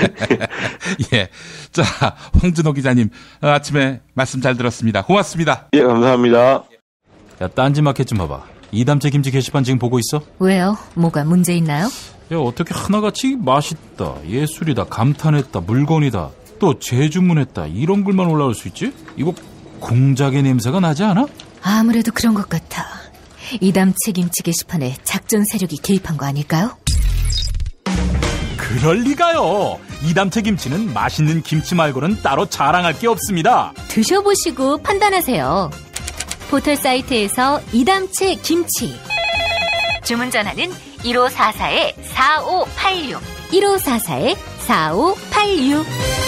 예. 자, 황준호 기자님, 어, 아침에 말씀 잘 들었습니다. 고맙습니다. 예, 감사합니다. 야, 딴지마켓 좀 봐봐. 이담채 김치 게시판 지금 보고 있어? 왜요? 뭐가 문제 있나요? 야, 어떻게 하나같이 맛있다, 예술이다, 감탄했다, 물건이다, 또 재주문했다, 이런 글만 올라올 수 있지? 이거 공작의 냄새가 나지 않아? 아무래도 그런 것 같아. 이담채 김치 게시판에 작전 세력이 개입한 거 아닐까요? 그럴 리가요. 이담채 김치는 맛있는 김치 말고는 따로 자랑할 게 없습니다. 드셔보시고 판단하세요. 포털 사이트에서 이담채 김치. 주문 전화는 일오사사 사오팔육 일오사사 사오팔육.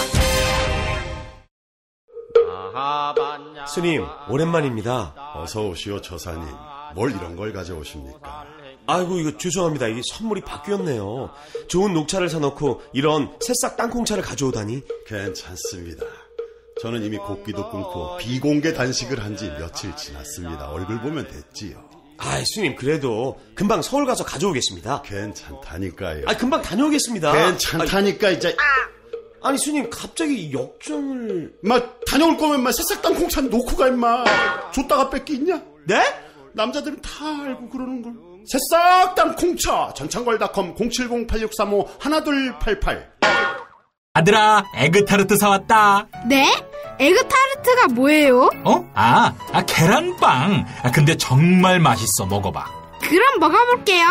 스님, 오랜만입니다. 어서 오시오, 처사님. 뭘 이런 걸 가져오십니까? 아이고, 이거 죄송합니다. 이게 선물이 바뀌었네요. 좋은 녹차를 사놓고 이런 새싹 땅콩차를 가져오다니. 괜찮습니다. 저는 이미 곡기도 끊고 비공개 단식을 한 지 며칠 지났습니다. 얼굴 보면 됐지요. 아이, 스님, 그래도 금방 서울 가서 가져오겠습니다. 괜찮다니까요. 아, 금방 다녀오겠습니다. 괜찮다니까, 아이, 이제. 아니, 스님, 갑자기 역정을... 마, 다녀올 거면, 인마, 새싹 땅콩차 놓고 가, 인마. 줬다가 뺏기 있냐? 네? 남자들은 다 알고 그러는 걸. 새싹 땅콩차, 전창걸닷컴 공칠공 팔육삼오 일이팔팔. 아들아, 에그타르트 사왔다. 네? 에그타르트가 뭐예요? 어? 아, 아 계란빵. 아, 근데 정말 맛있어. 먹어봐. 그럼 먹어볼게요.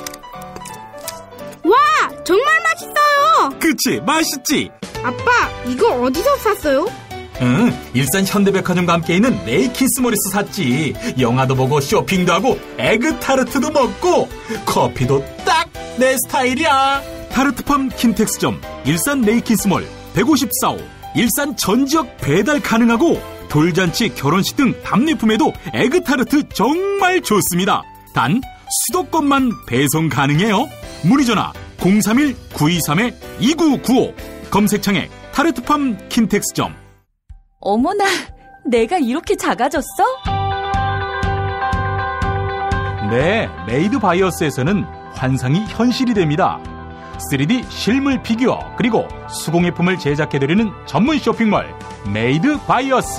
와, 정말 맛있어요. 그치, 맛있지? 아빠, 이거 어디서 샀어요? 응, 일산 현대백화점과 함께 있는 네이키스몰에서 샀지. 영화도 보고 쇼핑도 하고 에그타르트도 먹고 커피도 딱 내 스타일이야. 타르트팜 킨텍스점, 일산 네이키스몰, 백오십사 호, 일산 전 지역 배달 가능하고 돌잔치, 결혼식 등 답례품에도 에그타르트 정말 좋습니다. 단 수도권만 배송 가능해요. 문의전화 공삼일 구이삼 이구구오, 검색창에 타르트팜 킨텍스점. 어머나, 내가 이렇게 작아졌어? 네, 메이드 바이어스에서는 환상이 현실이 됩니다. 쓰리디 실물 피규어 그리고 수공예품을 제작해드리는 전문 쇼핑몰 메이드 바이어스.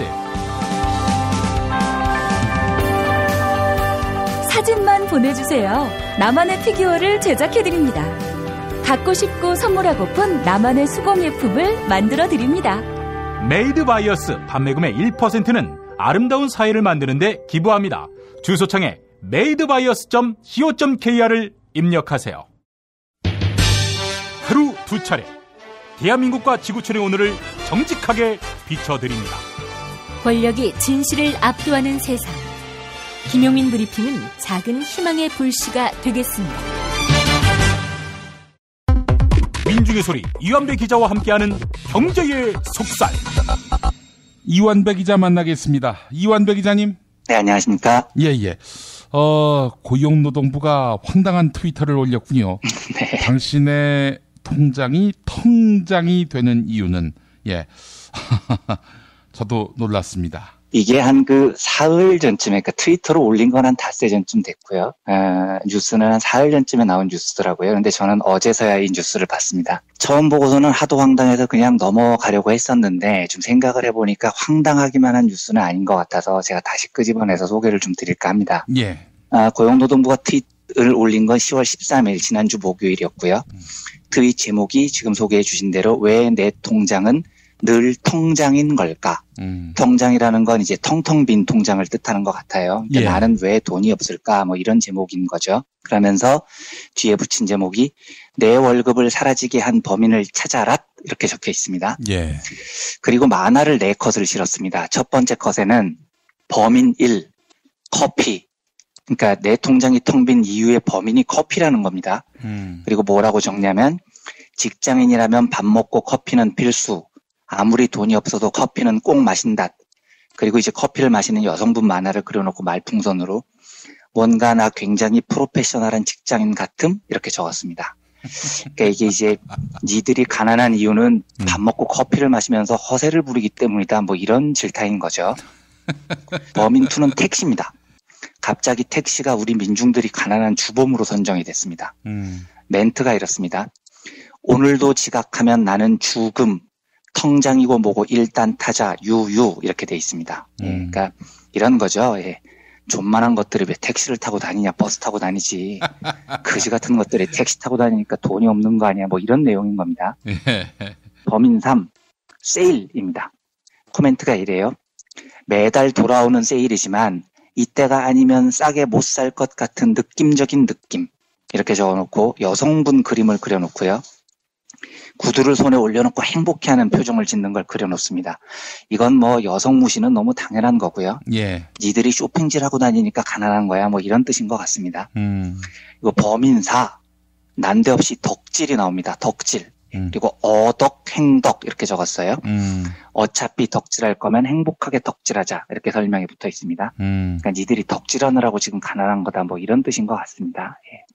사진만 보내주세요. 나만의 피규어를 제작해드립니다. 갖고 싶고 선물하고픈 나만의 수공예품을 만들어드립니다. 메이드 바이어스 판매금의 일 퍼센트는 아름다운 사회를 만드는 데 기부합니다. 주소창에 메이드바이어스 점 씨오 점 케이알을 입력하세요. 하루 두 차례 대한민국과 지구촌의 오늘을 정직하게 비춰드립니다. 권력이 진실을 압도하는 세상. 김용민 브리핑은 작은 희망의 불씨가 되겠습니다. 민중의 소리 이완배 기자와 함께하는 경제의 속살. 이완배 기자 만나겠습니다. 이완배 기자님. 네, 안녕하십니까. 예예. 어, 고용노동부가 황당한 트위터를 올렸군요. 네. 당신의 통장이 텅장이 되는 이유는 예. 저도 놀랐습니다. 이게 한 그 사흘 전쯤에, 그러니까 트위터로 올린 건 한 닷새 전쯤 됐고요. 어, 뉴스는 한 사흘 전쯤에 나온 뉴스더라고요. 근데 저는 어제서야 이 뉴스를 봤습니다. 처음 보고서는 하도 황당해서 그냥 넘어가려고 했었는데 좀 생각을 해보니까 황당하기만 한 뉴스는 아닌 것 같아서 제가 다시 끄집어내서 소개를 좀 드릴까 합니다. 예. 아, 고용노동부가 트윗을 올린 건 시월 십삼일 지난주 목요일이었고요. 음. 트윗 제목이 지금 소개해 주신 대로 왜 내 통장은 늘 통장인 걸까? 음. 통장이라는 건 이제 텅텅 빈 통장을 뜻하는 것 같아요. 그러니까 예. 나는 왜 돈이 없을까? 뭐 이런 제목인 거죠. 그러면서 뒤에 붙인 제목이 내 월급을 사라지게 한 범인을 찾아라 이렇게 적혀 있습니다. 예. 그리고 만화를 네 컷을 실었습니다. 첫 번째 컷에는 범인 일, 커피. 그러니까 내 통장이 텅 빈 이유의 범인이 커피라는 겁니다. 음. 그리고 뭐라고 적냐면 직장인이라면 밥 먹고 커피는 필수. 아무리 돈이 없어도 커피는 꼭 마신다. 그리고 이제 커피를 마시는 여성분 만화를 그려놓고 말풍선으로 뭔가 나 굉장히 프로페셔널한 직장인 같음 이렇게 적었습니다. 그러니까 이게 이제 니들이 가난한 이유는 밥 먹고 커피를 마시면서 허세를 부리기 때문이다. 뭐 이런 질타인 거죠. 범인 이는 택시입니다. 갑자기 택시가 우리 민중들이 가난한 주범으로 선정이 됐습니다. 음. 멘트가 이렇습니다. 오늘도 지각하면 나는 죽음. 통장이고 뭐고 일단 타자 유유 이렇게 돼 있습니다. 음. 예, 그러니까 이런 거죠. 예. 존만한 것들이 왜 택시를 타고 다니냐, 버스 타고 다니지. 그지 같은 것들이 택시 타고 다니니까 돈이 없는 거 아니야. 뭐 이런 내용인 겁니다. 범인 삼, 세일입니다. 코멘트가 이래요. 매달 돌아오는 세일이지만 이때가 아니면 싸게 못 살 것 같은 느낌적인 느낌. 이렇게 적어놓고 여성분 그림을 그려놓고요. 구두를 손에 올려놓고 행복해하는 표정을 짓는 걸 그려놓습니다. 이건 뭐 여성 무시는 너무 당연한 거고요. 예. 니들이 쇼핑질하고 다니니까 가난한 거야. 뭐 이런 뜻인 것 같습니다. 음. 이거 범인 사, 난데없이 덕질이 나옵니다. 덕질. 음. 그리고 어덕, 행덕 이렇게 적었어요. 음. 어차피 덕질할 거면 행복하게 덕질하자 이렇게 설명이 붙어 있습니다. 음. 그러니까 니들이 덕질하느라고 지금 가난한 거다. 뭐 이런 뜻인 것 같습니다. 예.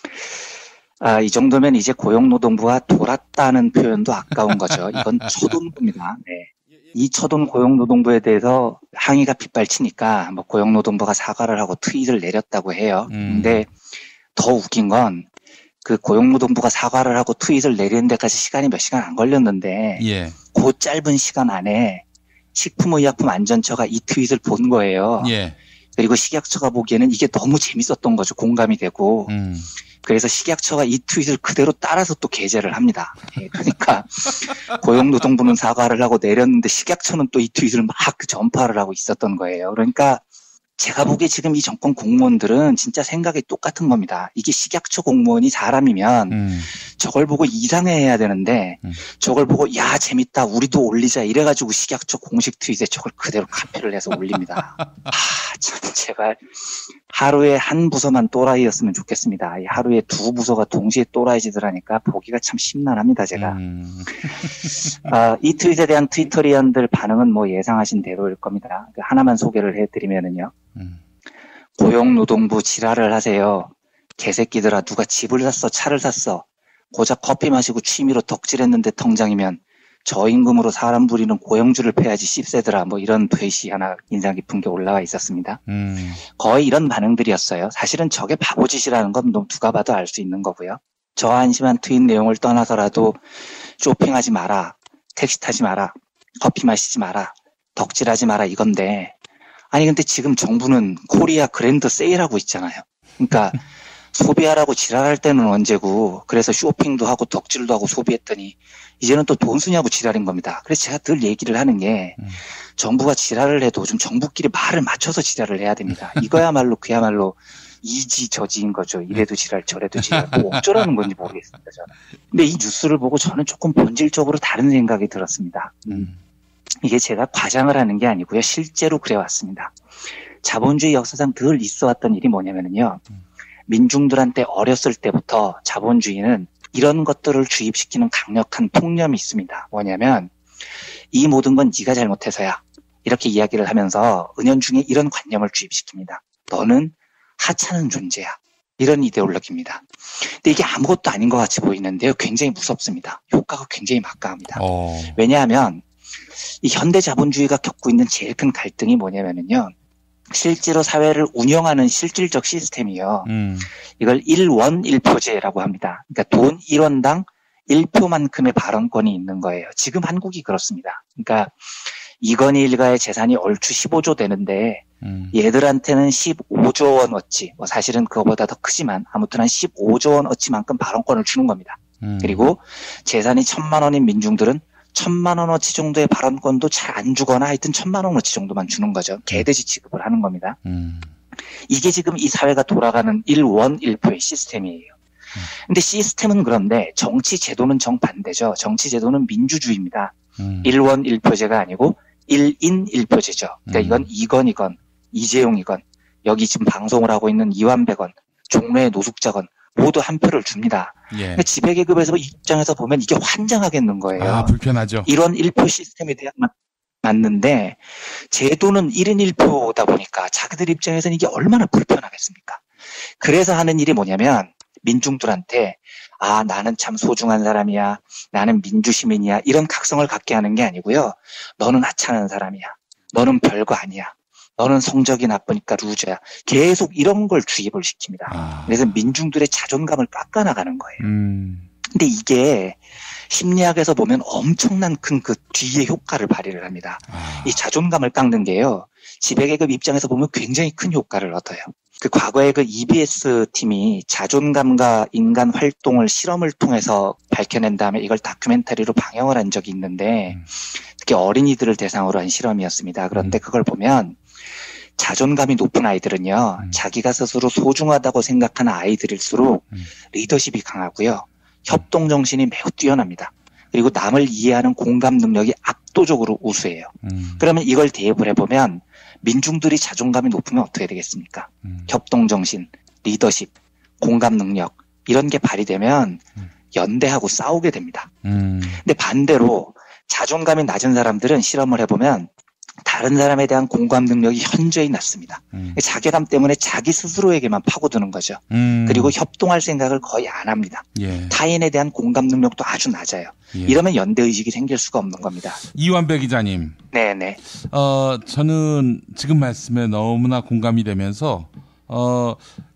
아, 이 정도면 이제 고용노동부가 돌았다는 표현도 아까운 거죠. 이건 초돈부입니다. 네. 이 초돈 고용노동부에 대해서 항의가 빗발치니까 뭐 고용노동부가 사과를 하고 트윗을 내렸다고 해요. 음. 근데 더 웃긴 건 그 고용노동부가 사과를 하고 트윗을 내리는 데까지 시간이 몇 시간 안 걸렸는데 예. 그 짧은 시간 안에 식품의약품안전처가 이 트윗을 본 거예요. 예. 그리고 식약처가 보기에는 이게 너무 재밌었던 거죠. 공감이 되고. 음. 그래서 식약처가 이 트윗을 그대로 따라서 또 게재를 합니다. 예, 그러니까 고용노동부는 사과를 하고 내렸는데 식약처는 또 이 트윗을 막 전파를 하고 있었던 거예요. 그러니까 제가 보기에 지금 이 정권 공무원들은 진짜 생각이 똑같은 겁니다. 이게 식약처 공무원이 사람이면 음. 저걸 보고 이상해해야 되는데 음. 저걸 보고 야 재밌다 우리도 올리자 이래가지고 식약처 공식 트윗에 저걸 그대로 카피를 해서 올립니다. 아, 참 제발 하루에 한 부서만 또라이였으면 좋겠습니다. 하루에 두 부서가 동시에 또라이짓을 하니까 보기가 참 심란합니다. 제가. 음. 아, 이 트윗에 대한 트위터리안들 반응은 뭐 예상하신 대로일 겁니다. 하나만 소개를 해드리면은요. 음. 고용노동부 지랄을 하세요. 개새끼들아 누가 집을 샀어 차를 샀어. 고작 커피 마시고 취미로 덕질했는데 통장이면 저임금으로 사람 부리는 고용주를 패야지 씹새더라. 뭐 이런 tweet이 하나 인상 깊은 게 올라와 있었습니다. 음. 거의 이런 반응들이었어요. 사실은 저게 바보짓이라는 건 누가 봐도 알 수 있는 거고요. 저 한심한 트윗 내용을 떠나서라도 쇼핑하지 마라, 택시 타지 마라, 커피 마시지 마라, 덕질하지 마라 이건데 아니 근데 지금 정부는 코리아 그랜드 세일하고 있잖아요. 그러니까 소비하라고 지랄할 때는 언제고 그래서 쇼핑도 하고 덕질도 하고 소비했더니 이제는 또 돈 쓰냐고 지랄인 겁니다. 그래서 제가 늘 얘기를 하는 게 음. 정부가 지랄을 해도 좀 정부끼리 말을 맞춰서 지랄을 해야 됩니다. 이거야말로 그야말로 이지저지인 거죠. 이래도 지랄 저래도 지랄 뭐 어쩌라는 건지 모르겠습니다. 저는. 근데 이 뉴스를 보고 저는 조금 본질적으로 다른 생각이 들었습니다. 음. 이게 제가 과장을 하는 게 아니고요. 실제로 그래왔습니다. 자본주의 역사상 늘 있어왔던 일이 뭐냐면요. 민중들한테 어렸을 때부터 자본주의는 이런 것들을 주입시키는 강력한 통념이 있습니다. 뭐냐면 이 모든 건 네가 잘못해서야. 이렇게 이야기를 하면서 은연중에 이런 관념을 주입시킵니다. 너는 하찮은 존재야. 이런 이데올로기입니다. 근데 이게 아무것도 아닌 것 같이 보이는데요. 굉장히 무섭습니다. 효과가 굉장히 막강합니다. 오. 왜냐하면 이 현대 자본주의가 겪고 있는 제일 큰 갈등이 뭐냐면요. 실제로 사회를 운영하는 실질적 시스템이요. 음. 이걸 일원 일표제라고 합니다. 그러니까 돈 일 원당 일 표만큼의 발언권이 있는 거예요. 지금 한국이 그렇습니다. 그러니까 이건희 일가의 재산이 얼추 십오조 되는데 음. 얘들한테는 십오조 원어치, 뭐 사실은 그거보다 더 크지만 아무튼 한 십오조 원어치만큼 발언권을 주는 겁니다. 음. 그리고 재산이 천만 원인 민중들은 천만 원어치 정도의 발언권도 잘 안 주거나 하여튼 천만 원어치 정도만 주는 거죠. 개돼지 취급을 하는 겁니다. 음. 이게 지금 이 사회가 돌아가는 일원 일표의 시스템이에요. 음. 근데 시스템은 그런데 정치 제도는 정반대죠. 정치 제도는 민주주의입니다. 음. 일원 일표제가 아니고 일인 일표제죠. 그러니까 음. 이건 이건이건 이재용이건 여기 지금 방송을 하고 있는 이완배건 종로의 노숙자건 모두 한 표를 줍니다. 예. 그러니까 지배계급에서 입장에서 보면 이게 환장하겠는 거예요. 아, 불편하죠. 이런 일표 시스템에 대한 맞는데 제도는 일인 일표다 보니까 자기들 입장에서는 이게 얼마나 불편하겠습니까? 그래서 하는 일이 뭐냐면 민중들한테 아 나는 참 소중한 사람이야. 나는 민주시민이야. 이런 각성을 갖게 하는 게 아니고요. 너는 하찮은 사람이야. 너는 별거 아니야. 너는 성적이 나쁘니까 루저야. 계속 이런 걸 주입을 시킵니다. 아. 그래서 민중들의 자존감을 깎아나가는 거예요. 음. 근데 이게 심리학에서 보면 엄청난 큰 그 뒤의 효과를 발휘를 합니다. 아. 이 자존감을 깎는 게요. 지배계급 입장에서 보면 굉장히 큰 효과를 얻어요. 그 과거에 그 이비에스 팀이 자존감과 인간 활동을 실험을 통해서 밝혀낸 다음에 이걸 다큐멘터리로 방영을 한 적이 있는데 음. 특히 어린이들을 대상으로 한 실험이었습니다. 그런데 음. 그걸 보면 자존감이 높은 아이들은요. 음. 자기가 스스로 소중하다고 생각하는 아이들일수록 음. 리더십이 강하고요. 협동정신이 매우 뛰어납니다. 그리고 남을 이해하는 공감 능력이 압도적으로 우수해요. 음. 그러면 이걸 대입을 해보면 민중들이 자존감이 높으면 어떻게 되겠습니까? 음. 협동정신, 리더십, 공감 능력 이런 게 발휘되면 음. 연대하고 싸우게 됩니다. 음. 근데 반대로 자존감이 낮은 사람들은 실험을 해보면 다른 사람에 대한 공감 능력이 현저히 낮습니다. 음. 자괴감 때문에 자기 스스로에게만 파고드는 거죠. 음. 그리고 협동할 생각을 거의 안 합니다. 예. 타인에 대한 공감 능력도 아주 낮아요. 예. 이러면 연대의식이 생길 수가 없는 겁니다. 이완배 기자님. 네네. 어, 저는 지금 말씀에 너무나 공감이 되면서 어,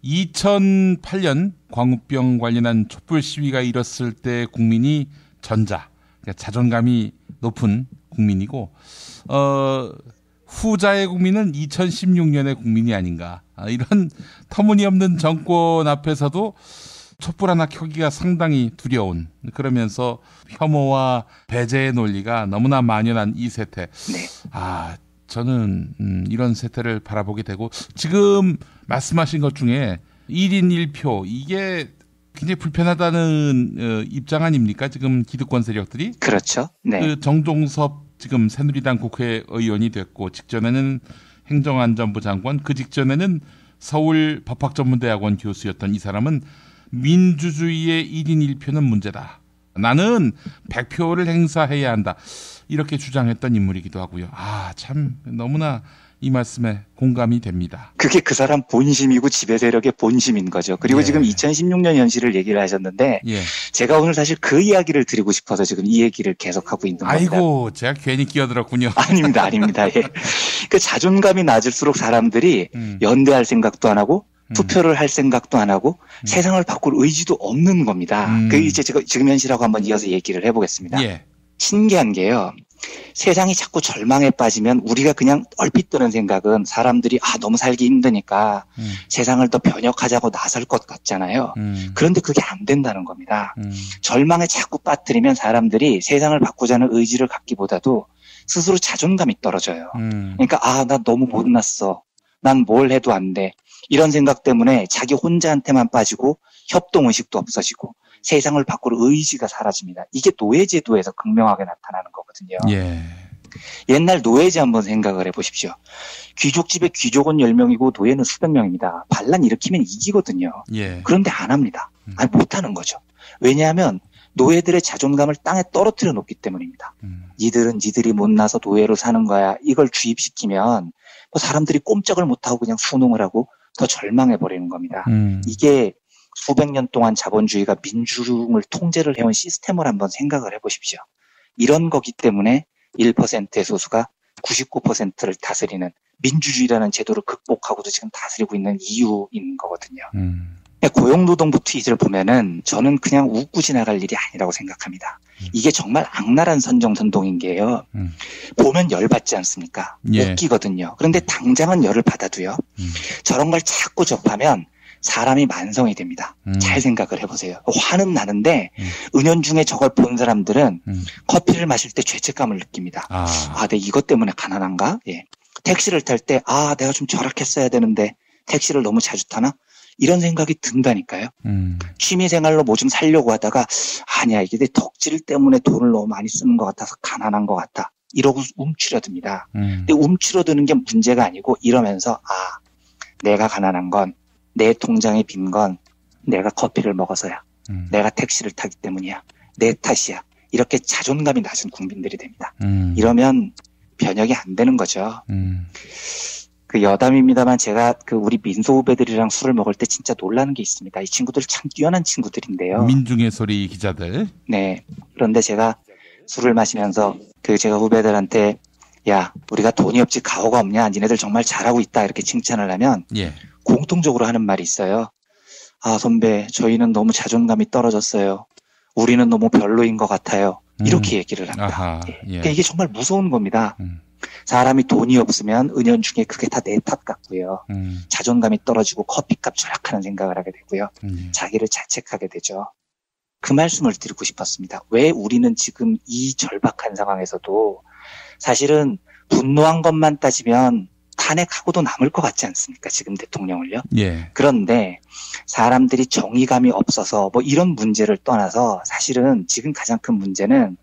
이천팔 년 광우병 관련한 촛불 시위가 일었을 때 국민이 전자, 그러니까 자존감이 높은 국민이고 어, 후자의 국민은 이천십육 년의 국민이 아닌가. 아, 이런 터무니없는 정권 앞에서도 촛불 하나 켜기가 상당히 두려운, 그러면서 혐오와 배제의 논리가 너무나 만연한 이 세태. 네. 아, 저는 음, 이런 세태를 바라보게 되고 지금 말씀하신 것 중에 일인 일표 이게 굉장히 불편하다는 어, 입장 아닙니까? 지금 기득권 세력들이. 그렇죠. 네. 그 정종섭 지금 새누리당 국회의원이 됐고 직전에는 행정안전부 장관, 그 직전에는 서울 법학전문대학원 교수였던 이 사람은 민주주의의 일인 일표는 문제다. 나는 백 표를 행사해야 한다. 이렇게 주장했던 인물이기도 하고요. 아, 참 너무나 이 말씀에 공감이 됩니다. 그게 그 사람 본심이고 지배 세력의 본심인 거죠. 그리고 예. 지금 이천십육 년 현실을 얘기를 하셨는데 예. 제가 오늘 사실 그 이야기를 드리고 싶어서 지금 이 얘기를 계속하고 있는 겁니다. 아이고, 제가 괜히 끼어들었군요. 아닙니다. 아닙니다. 예. 그 자존감이 낮을수록 사람들이 음. 연대할 생각도 안 하고 투표를 할 생각도 안 하고 음. 세상을 바꿀 의지도 없는 겁니다. 음. 그 이제 제가 지금 현실하고 한번 이어서 얘기를 해보겠습니다. 예. 신기한 게요. 세상이 자꾸 절망에 빠지면 우리가 그냥 얼핏 드는 생각은 사람들이 아 너무 살기 힘드니까 음. 세상을 더 변혁하자고 나설 것 같잖아요. 음. 그런데 그게 안 된다는 겁니다. 음. 절망에 자꾸 빠뜨리면 사람들이 세상을 바꾸자는 의지를 갖기보다도 스스로 자존감이 떨어져요. 음. 그러니까 아 나 너무 못났어. 난 뭘 해도 안 돼. 이런 생각 때문에 자기 혼자한테만 빠지고 협동의식도 없어지고 세상을 바꿀 의지가 사라집니다. 이게 노예제도에서 극명하게 나타나는 거거든요. 예. 옛날 노예제 한번 생각을 해보십시오. 귀족집에 귀족은 열 명이고 노예는 수백 명입니다. 반란 일으키면 이기거든요. 예. 그런데 안 합니다. 아니, 못하는 거죠. 왜냐하면 노예들의 자존감을 땅에 떨어뜨려 놓기 때문입니다. 음. 니들은 니들이 못나서 노예로 사는 거야. 이걸 주입시키면 뭐 사람들이 꼼짝을 못하고 그냥 순응을 하고 더 절망해버리는 겁니다. 음. 이게 수백 년 동안 자본주의가 민중을 통제를 해온 시스템을 한번 생각을 해보십시오. 이런 거기 때문에 일 퍼센트의 소수가 구십구 퍼센트를 다스리는 민주주의라는 제도를 극복하고도 지금 다스리고 있는 이유인 거거든요. 음. 고용노동부 트윗을 보면은 저는 그냥 웃고 지나갈 일이 아니라고 생각합니다. 음. 이게 정말 악랄한 선정선동인 게요. 음. 보면 열받지 않습니까? 예. 웃기거든요. 그런데 당장은 열을 받아도요. 음. 저런 걸 자꾸 접하면 사람이 만성이 됩니다. 음. 잘 생각을 해보세요. 화는 나는데 음. 은연중에 저걸 본 사람들은 음. 커피를 마실 때 죄책감을 느낍니다. 아, 아 내가 이것 때문에 가난한가? 예. 택시를 탈 때 아 내가 좀 절약했어야 되는데 택시를 너무 자주 타나? 이런 생각이 든다니까요. 음. 취미생활로 뭐 좀 살려고 하다가 아니야 이게 내 덕질 때문에 돈을 너무 많이 쓰는 것 같아서 가난한 것 같다. 이러고 움츠러듭니다. 음. 근데 움츠러드는 게 문제가 아니고 이러면서 아 내가 가난한 건 내 통장에 빈 건 내가 커피를 먹어서야. 음. 내가 택시를 타기 때문이야. 내 탓이야. 이렇게 자존감이 낮은 국민들이 됩니다. 음. 이러면 변혁이 안 되는 거죠. 음. 그 여담입니다만 제가 그 우리 민소 후배들이랑 술을 먹을 때 진짜 놀라는 게 있습니다. 이 친구들 참 뛰어난 친구들인데요. 민중의 소리 기자들. 네. 그런데 제가 술을 마시면서 그 제가 후배들한테 야 우리가 돈이 없지 가오가 없냐. 니네들 정말 잘하고 있다. 이렇게 칭찬을 하면 예. 공통적으로 하는 말이 있어요. 아 선배 저희는 너무 자존감이 떨어졌어요. 우리는 너무 별로인 것 같아요. 이렇게 음. 얘기를 합니다. 아하, 예. 그러니까 이게 정말 무서운 겁니다. 음. 사람이 돈이 없으면 은연중에 그게 다 내 탓 같고요. 음. 자존감이 떨어지고 커피값 절약하는 생각을 하게 되고요. 음. 자기를 자책하게 되죠. 그 말씀을 드리고 싶었습니다. 왜 우리는 지금 이 절박한 상황에서도 사실은 분노한 것만 따지면 탄핵하고도 남을 것 같지 않습니까? 지금 대통령을요. 예. 그런데 사람들이 정의감이 없어서 뭐 이런 문제를 떠나서 사실은 지금 가장 큰 문제는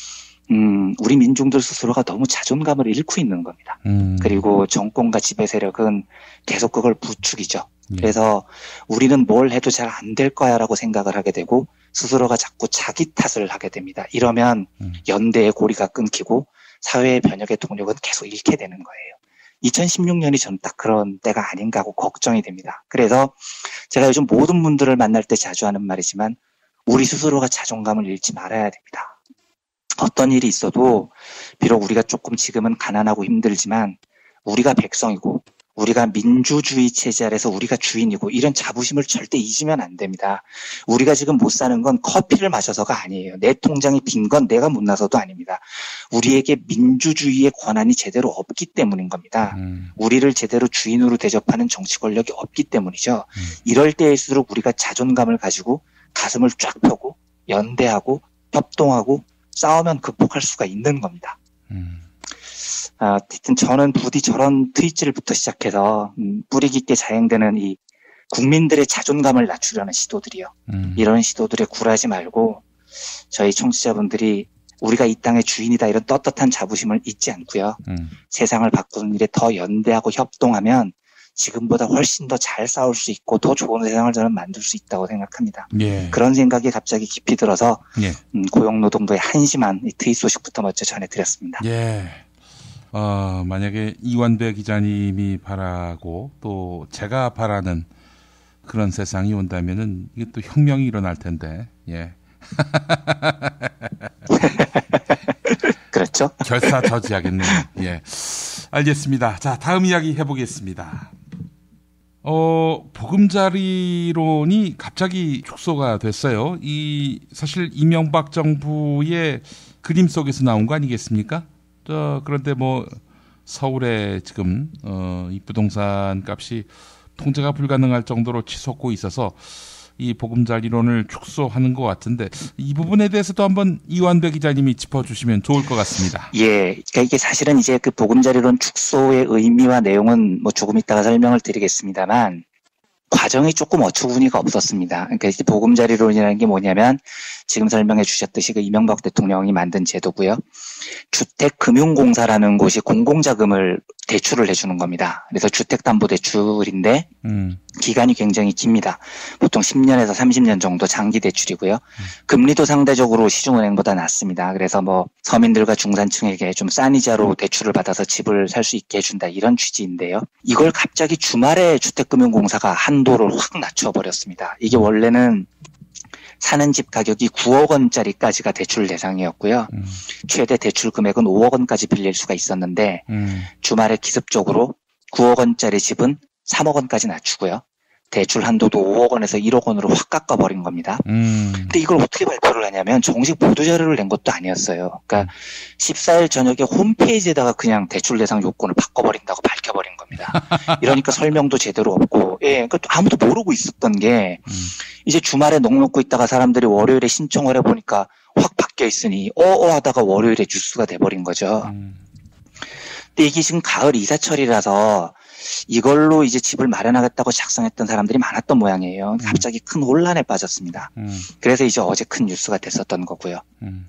음, 우리 민중들 스스로가 너무 자존감을 잃고 있는 겁니다. 음. 그리고 정권과 지배 세력은 계속 그걸 부추기죠. 예. 그래서 우리는 뭘 해도 잘 안 될 거야라고 생각을 하게 되고 스스로가 자꾸 자기 탓을 하게 됩니다. 이러면 음. 연대의 고리가 끊기고 사회의 변혁의 동력은 계속 잃게 되는 거예요. 이천십육 년이 저는 딱 그런 때가 아닌가 하고 걱정이 됩니다. 그래서 제가 요즘 모든 분들을 만날 때 자주 하는 말이지만 우리 스스로가 자존감을 잃지 말아야 됩니다. 어떤 일이 있어도 비록 우리가 조금 지금은 가난하고 힘들지만 우리가 백성이고 우리가 민주주의 체제 아래서 우리가 주인이고 이런 자부심을 절대 잊으면 안 됩니다. 우리가 지금 못 사는 건 커피를 마셔서가 아니에요. 내 통장이 빈 건 내가 못 나서도 아닙니다. 우리에게 민주주의의 권한이 제대로 없기 때문인 겁니다. 음. 우리를 제대로 주인으로 대접하는 정치 권력이 없기 때문이죠. 음. 이럴 때일수록 우리가 자존감을 가지고 가슴을 쫙 펴고 연대하고 협동하고 싸우면 극복할 수가 있는 겁니다. 음. 아, 하여튼 저는 부디 저런 트윗질부터 시작해서 음, 뿌리 깊게 자행되는 이 국민들의 자존감을 낮추려는 시도들이요. 음. 이런 시도들에 굴하지 말고 저희 청취자분들이 우리가 이 땅의 주인이다 이런 떳떳한 자부심을 잊지 않고요. 음. 세상을 바꾸는 일에 더 연대하고 협동하면 지금보다 훨씬 더 잘 싸울 수 있고 더 좋은 세상을 저는 만들 수 있다고 생각합니다. 예. 그런 생각이 갑자기 깊이 들어서 예. 음, 고용노동부의 한심한 이 트윗 소식부터 먼저 전해드렸습니다. 예. 어, 만약에 이완배 기자님이 바라고 또 제가 바라는 그런 세상이 온다면은 이게 또 혁명이 일어날 텐데, 예. 그렇죠. 결사저지하겠네요. 예. 알겠습니다. 자, 다음 이야기 해보겠습니다. 어, 보금자리론이 갑자기 축소가 됐어요. 이, 사실 이명박 정부의 그림 속에서 나온 거 아니겠습니까? 저, 그런데 뭐, 서울에 지금, 어, 이 부동산 값이 통제가 불가능할 정도로 치솟고 있어서 이 보금자리론을 축소하는 것 같은데 이 부분에 대해서도 한번 이완배 기자님이 짚어주시면 좋을 것 같습니다. 예. 그러니까 이게 사실은 이제 그 보금자리론 축소의 의미와 내용은 뭐 조금 이따가 설명을 드리겠습니다만 과정이 조금 어처구니가 없었습니다. 그러니까 이제 보금자리론이라는 게 뭐냐면 지금 설명해 주셨듯이 그 이명박 대통령이 만든 제도고요. 주택금융공사라는 곳이 공공자금을 대출을 해주는 겁니다. 그래서 주택담보대출인데 음. 기간이 굉장히 깁니다. 보통 십 년에서 삼십 년 정도 장기 대출이고요. 음. 금리도 상대적으로 시중은행보다 낮습니다. 그래서 뭐 서민들과 중산층에게 좀 싼 이자로 대출을 받아서 집을 살 수 있게 해준다 이런 취지인데요. 이걸 갑자기 주말에 주택금융공사가 한도를 확 낮춰버렸습니다. 이게 원래는 사는 집 가격이 구억 원짜리까지가 대출 대상이었고요. 음. 최대 대출 금액은 오억 원까지 빌릴 수가 있었는데 음. 주말에 기습적으로 구억 원짜리 집은 삼억 원까지 낮추고요. 대출 한도도 오억 원에서 일억 원으로 확 깎아버린 겁니다. 음. 근데 이걸 어떻게 발표를 하냐면 정식 보도자료를 낸 것도 아니었어요. 그러니까 십사 일 저녁에 홈페이지에다가 그냥 대출 대상 요건을 바꿔버린다고 밝혀버린 겁니다. 이러니까 설명도 제대로 없고, 예, 그러니까 아무도 모르고 있었던 게 음. 이제 주말에 넋놓고 있다가 사람들이 월요일에 신청을 해보니까 확 바뀌어 있으니 어어 하다가 월요일에 뉴스가 돼버린 거죠. 음. 근데 이게 지금 가을 이사철이라서 이걸로 이제 집을 마련하겠다고 작성했던 사람들이 많았던 모양이에요. 갑자기 음. 큰 혼란에 빠졌습니다. 음. 그래서 이제 어제 큰 뉴스가 됐었던 거고요. 음.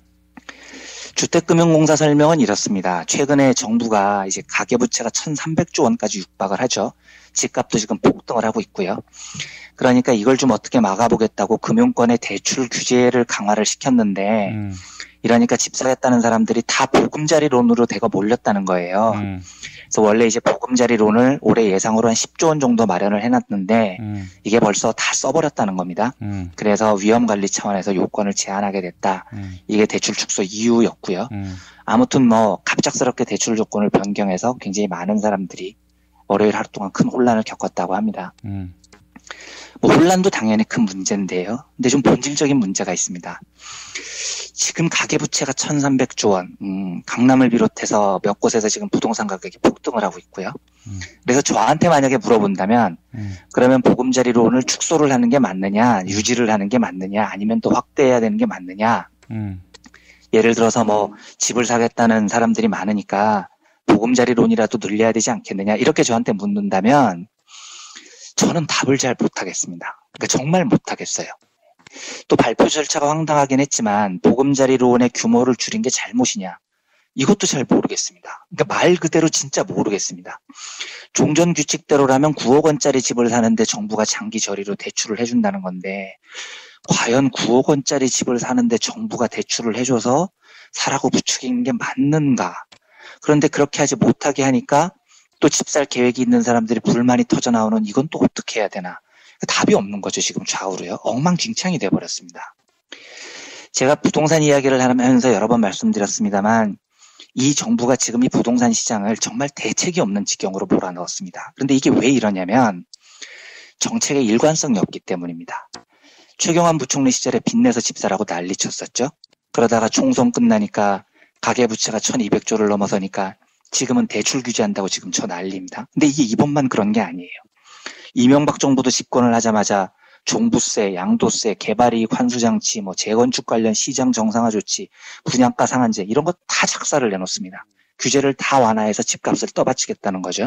주택금융공사 설명은 이렇습니다. 최근에 정부가 이제 가계부채가 천삼백조 원까지 육박을 하죠. 집값도 지금 폭등을 하고 있고요. 그러니까 이걸 좀 어떻게 막아보겠다고 금융권의 대출 규제를 강화를 시켰는데 음. 이러니까 집 사겠다는 사람들이 다 보금자리론으로 대거 몰렸다는 거예요. 음. 그래서 원래 이제 보금자리론을 올해 예상으로 한 십조 원 정도 마련을 해놨는데 음. 이게 벌써 다 써버렸다는 겁니다. 음. 그래서 위험관리 차원에서 요건을 제한하게 됐다. 음. 이게 대출 축소 이유였고요. 음. 아무튼 뭐 갑작스럽게 대출 조건을 변경해서 굉장히 많은 사람들이 월요일 하루 동안 큰 혼란을 겪었다고 합니다. 음. 뭐 혼란도 당연히 큰 문제인데요. 근데 좀 본질적인 문제가 있습니다. 지금 가계부채가 천삼백조 원, 음, 강남을 비롯해서 몇 곳에서 지금 부동산 가격이 폭등을 하고 있고요. 음. 그래서 저한테 만약에 물어본다면 음. 그러면 보금자리론을 축소를 하는 게 맞느냐, 유지를 하는 게 맞느냐, 아니면 또 확대해야 되는 게 맞느냐. 음. 예를 들어서 뭐 집을 사겠다는 사람들이 많으니까 보금자리론이라도 늘려야 되지 않겠느냐 이렇게 저한테 묻는다면 저는 답을 잘 못하겠습니다. 그러니까 정말 못하겠어요. 또 발표 절차가 황당하긴 했지만 보금자리론의 규모를 줄인 게 잘못이냐 이것도 잘 모르겠습니다. 그러니까 말 그대로 진짜 모르겠습니다. 종전 규칙대로라면 구억 원짜리 집을 사는데 정부가 장기 저리로 대출을 해준다는 건데 과연 구억 원짜리 집을 사는데 정부가 대출을 해줘서 사라고 부추기는 게 맞는가. 그런데 그렇게 하지 못하게 하니까 또 집 살 계획이 있는 사람들이 불만이 터져 나오는 이건 또 어떻게 해야 되나. 답이 없는 거죠. 지금 좌우로요. 엉망진창이 돼버렸습니다. 제가 부동산 이야기를 하면서 여러 번 말씀드렸습니다만 이 정부가 지금 이 부동산 시장을 정말 대책이 없는 지경으로 몰아넣었습니다. 그런데 이게 왜 이러냐면 정책의 일관성이 없기 때문입니다. 최경환 부총리 시절에 빚내서 집 사라고 난리쳤었죠. 그러다가 총선 끝나니까 가계부채가 천이백조를 넘어서니까 지금은 대출 규제한다고 지금 저 난리입니다. 근데 이게 이번만 그런 게 아니에요. 이명박 정부도 집권을 하자마자 종부세, 양도세, 개발이익 환수장치, 뭐 재건축 관련 시장 정상화 조치, 분양가 상한제 이런 거 다 작사를 내놓습니다. 규제를 다 완화해서 집값을 떠받치겠다는 거죠.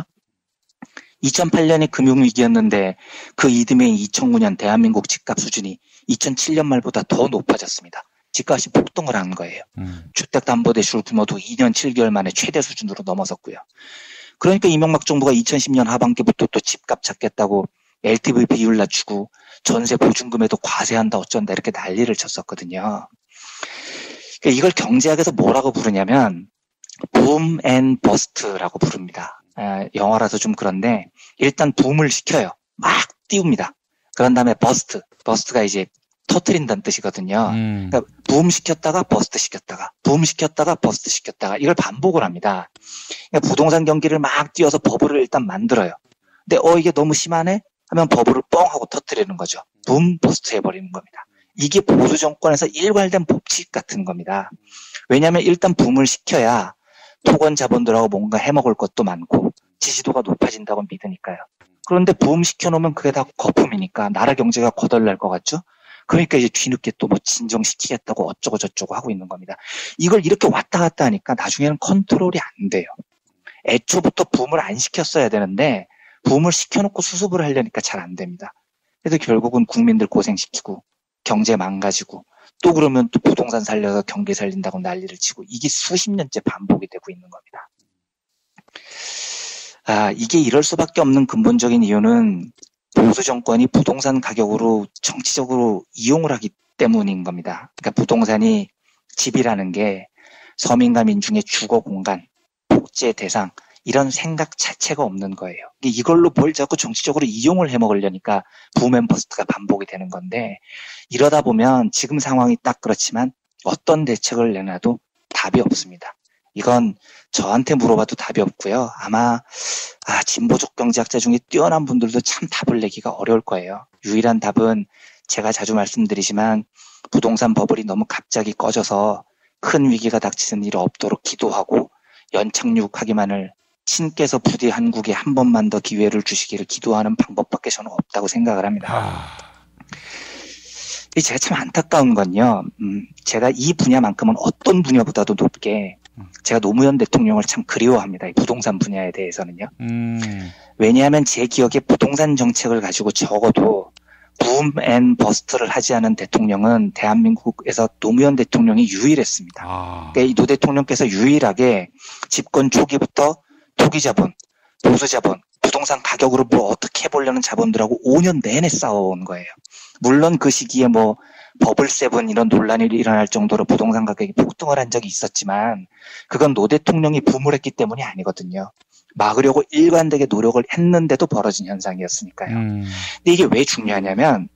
이천팔년이 금융위기였는데 그 이듬해인 이천구년 대한민국 집값 수준이 이천칠년 말보다 더 높아졌습니다. 집값이 폭등을 한 거예요. 음. 주택담보대출 규모도 이년 칠개월 만에 최대 수준으로 넘어섰고요. 그러니까 이명박 정부가 이천십년 하반기부터 또 집값 잡겠다고 엘티브이 비율 낮추고 전세 보증금에도 과세한다 어쩐다 이렇게 난리를 쳤었거든요. 그러니까 이걸 경제학에서 뭐라고 부르냐면 붐 앤 버스트라고 부릅니다. 아, 영어라서 좀 그런데 일단 붐을 시켜요. 막 띄웁니다. 그런 다음에 버스트. 버스트가 이제 터트린다는 뜻이거든요. 음. 그러니까 붐 시켰다가 버스트 시켰다가 붐 시켰다가 버스트 시켰다가 이걸 반복을 합니다. 그러니까 부동산 경기를 막 띄워서 버블을 일단 만들어요. 근데 어 이게 너무 심하네 하면 버블을 뻥 하고 터트리는 거죠. 붐 버스트 해버리는 겁니다. 이게 보수 정권에서 일괄된 법칙 같은 겁니다. 왜냐하면 일단 붐을 시켜야 토건 자본들하고 뭔가 해먹을 것도 많고 지지도가 높아진다고 믿으니까요. 그런데 붐 시켜놓으면 그게 다 거품이니까 나라 경제가 거덜날 것 같죠? 그러니까 이제 뒤늦게 또 뭐 진정시키겠다고 어쩌고 저쩌고 하고 있는 겁니다. 이걸 이렇게 왔다 갔다 하니까 나중에는 컨트롤이 안 돼요. 애초부터 붐을 안 시켰어야 되는데 붐을 시켜놓고 수습을 하려니까 잘 안 됩니다. 그래서 결국은 국민들 고생시키고 경제 망가지고 또 그러면 또 부동산 살려서 경기 살린다고 난리를 치고 이게 수십 년째 반복이 되고 있는 겁니다. 아, 이게 이럴 수밖에 없는 근본적인 이유는 보수 정권이 부동산 가격으로 정치적으로 이용을 하기 때문인 겁니다. 그러니까 부동산이 집이라는 게 서민과 민중의 주거 공간, 복제 대상 이런 생각 자체가 없는 거예요. 이걸로 뭘 자꾸 정치적으로 이용을 해먹으려니까 붐앤버스트가 반복이 되는 건데 이러다 보면 지금 상황이 딱 그렇지만 어떤 대책을 내놔도 답이 없습니다. 이건 저한테 물어봐도 답이 없고요. 아마 아, 진보적 경제학자 중에 뛰어난 분들도 참 답을 내기가 어려울 거예요. 유일한 답은 제가 자주 말씀드리지만 부동산 버블이 너무 갑자기 꺼져서 큰 위기가 닥치는 일이 없도록 기도하고 연착륙하기만을 신께서 부디 한국에 한 번만 더 기회를 주시기를 기도하는 방법밖에 저는 없다고 생각을 합니다. 아... 제가 참 안타까운 건요. 음, 제가 이 분야만큼은 어떤 분야보다도 높게 제가 노무현 대통령을 참 그리워합니다. 이 부동산 분야에 대해서는요. 음... 왜냐하면 제 기억에 부동산 정책을 가지고 적어도 붐 앤 버스트를 하지 않은 대통령은 대한민국에서 노무현 대통령이 유일했습니다. 아... 그러니까 이 노 대통령께서 유일하게 집권 초기부터 투기 자본, 보수 자본, 부동산 가격으로 뭐 어떻게 해보려는 자본들하고 오 년 내내 싸워온 거예요. 물론 그 시기에 뭐 버블 세븐 이런 논란이 일어날 정도로 부동산 가격이 폭등을 한 적이 있었지만 그건 노 대통령이 붐을 했기 때문이 아니거든요. 막으려고 일관되게 노력을 했는데도 벌어진 현상이었으니까요. 음. 근데 이게 왜 중요하냐면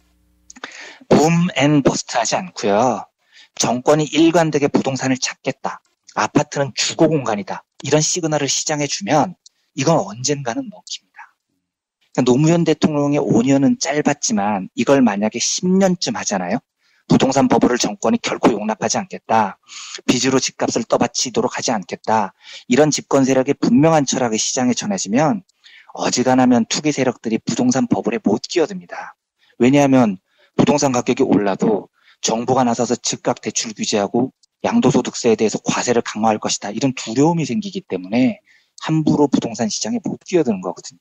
붐 앤 버스트 하지 않고요. 정권이 일관되게 부동산을 찾겠다. 아파트는 주거 공간이다. 이런 시그널을 시장에 주면 이건 언젠가는 먹힙니다. 그러니까 노무현 대통령의 오 년은 짧았지만 이걸 만약에 십 년쯤 하잖아요. 부동산 버블을 정권이 결코 용납하지 않겠다. 빚으로 집값을 떠받치도록 하지 않겠다. 이런 집권 세력의 분명한 철학이 시장에 전해지면 어지간하면 투기 세력들이 부동산 버블에 못 끼어듭니다. 왜냐하면 부동산 가격이 올라도 정부가 나서서 즉각 대출 규제하고 양도소득세에 대해서 과세를 강화할 것이다. 이런 두려움이 생기기 때문에 함부로 부동산 시장에 못 뛰어드는 거거든요.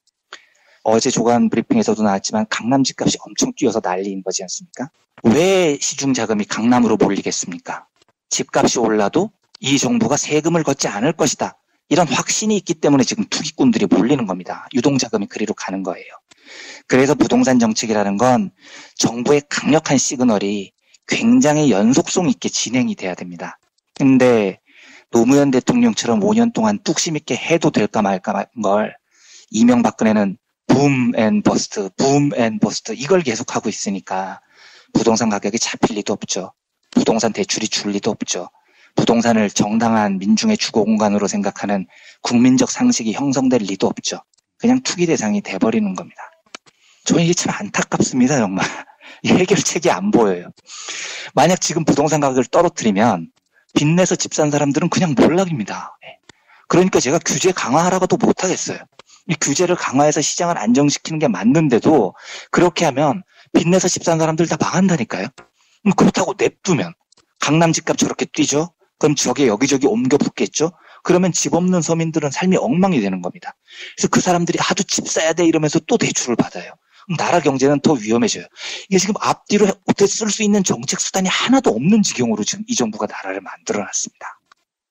어제 조간 브리핑에서도 나왔지만 강남 집값이 엄청 뛰어서 난리인 거지 않습니까? 왜 시중 자금이 강남으로 몰리겠습니까? 집값이 올라도 이 정부가 세금을 걷지 않을 것이다. 이런 확신이 있기 때문에 지금 투기꾼들이 몰리는 겁니다. 유동자금이 그리로 가는 거예요. 그래서 부동산 정책이라는 건 정부의 강력한 시그널이 굉장히 연속성 있게 진행이 돼야 됩니다. 근데 노무현 대통령처럼 오 년 동안 뚝심 있게 해도 될까 말까 걸 이명박근혜는 붐 앤 버스트, 붐 앤 버스트 이걸 계속하고 있으니까 부동산 가격이 잡힐 리도 없죠. 부동산 대출이 줄 리도 없죠. 부동산을 정당한 민중의 주거 공간으로 생각하는 국민적 상식이 형성될 리도 없죠. 그냥 투기 대상이 돼버리는 겁니다. 저는 이게 참 안타깝습니다. 정말. 해결책이 안 보여요. 만약 지금 부동산 가격을 떨어뜨리면 빚내서 집 산 사람들은 그냥 몰락입니다. 그러니까 제가 규제 강화하라고도 못하겠어요. 이 규제를 강화해서 시장을 안정시키는 게 맞는데도 그렇게 하면 빚내서 집 산 사람들 다 망한다니까요. 그렇다고 냅두면 강남 집값 저렇게 뛰죠. 그럼 저게 여기저기 옮겨 붙겠죠. 그러면 집 없는 서민들은 삶이 엉망이 되는 겁니다. 그래서 그 사람들이 하도 집 사야 돼 이러면서 또 대출을 받아요. 나라 경제는 더 위험해져요. 이게 지금 앞뒤로 쓸 수 있는 정책 수단이 하나도 없는 지경으로 지금 이 정부가 나라를 만들어놨습니다.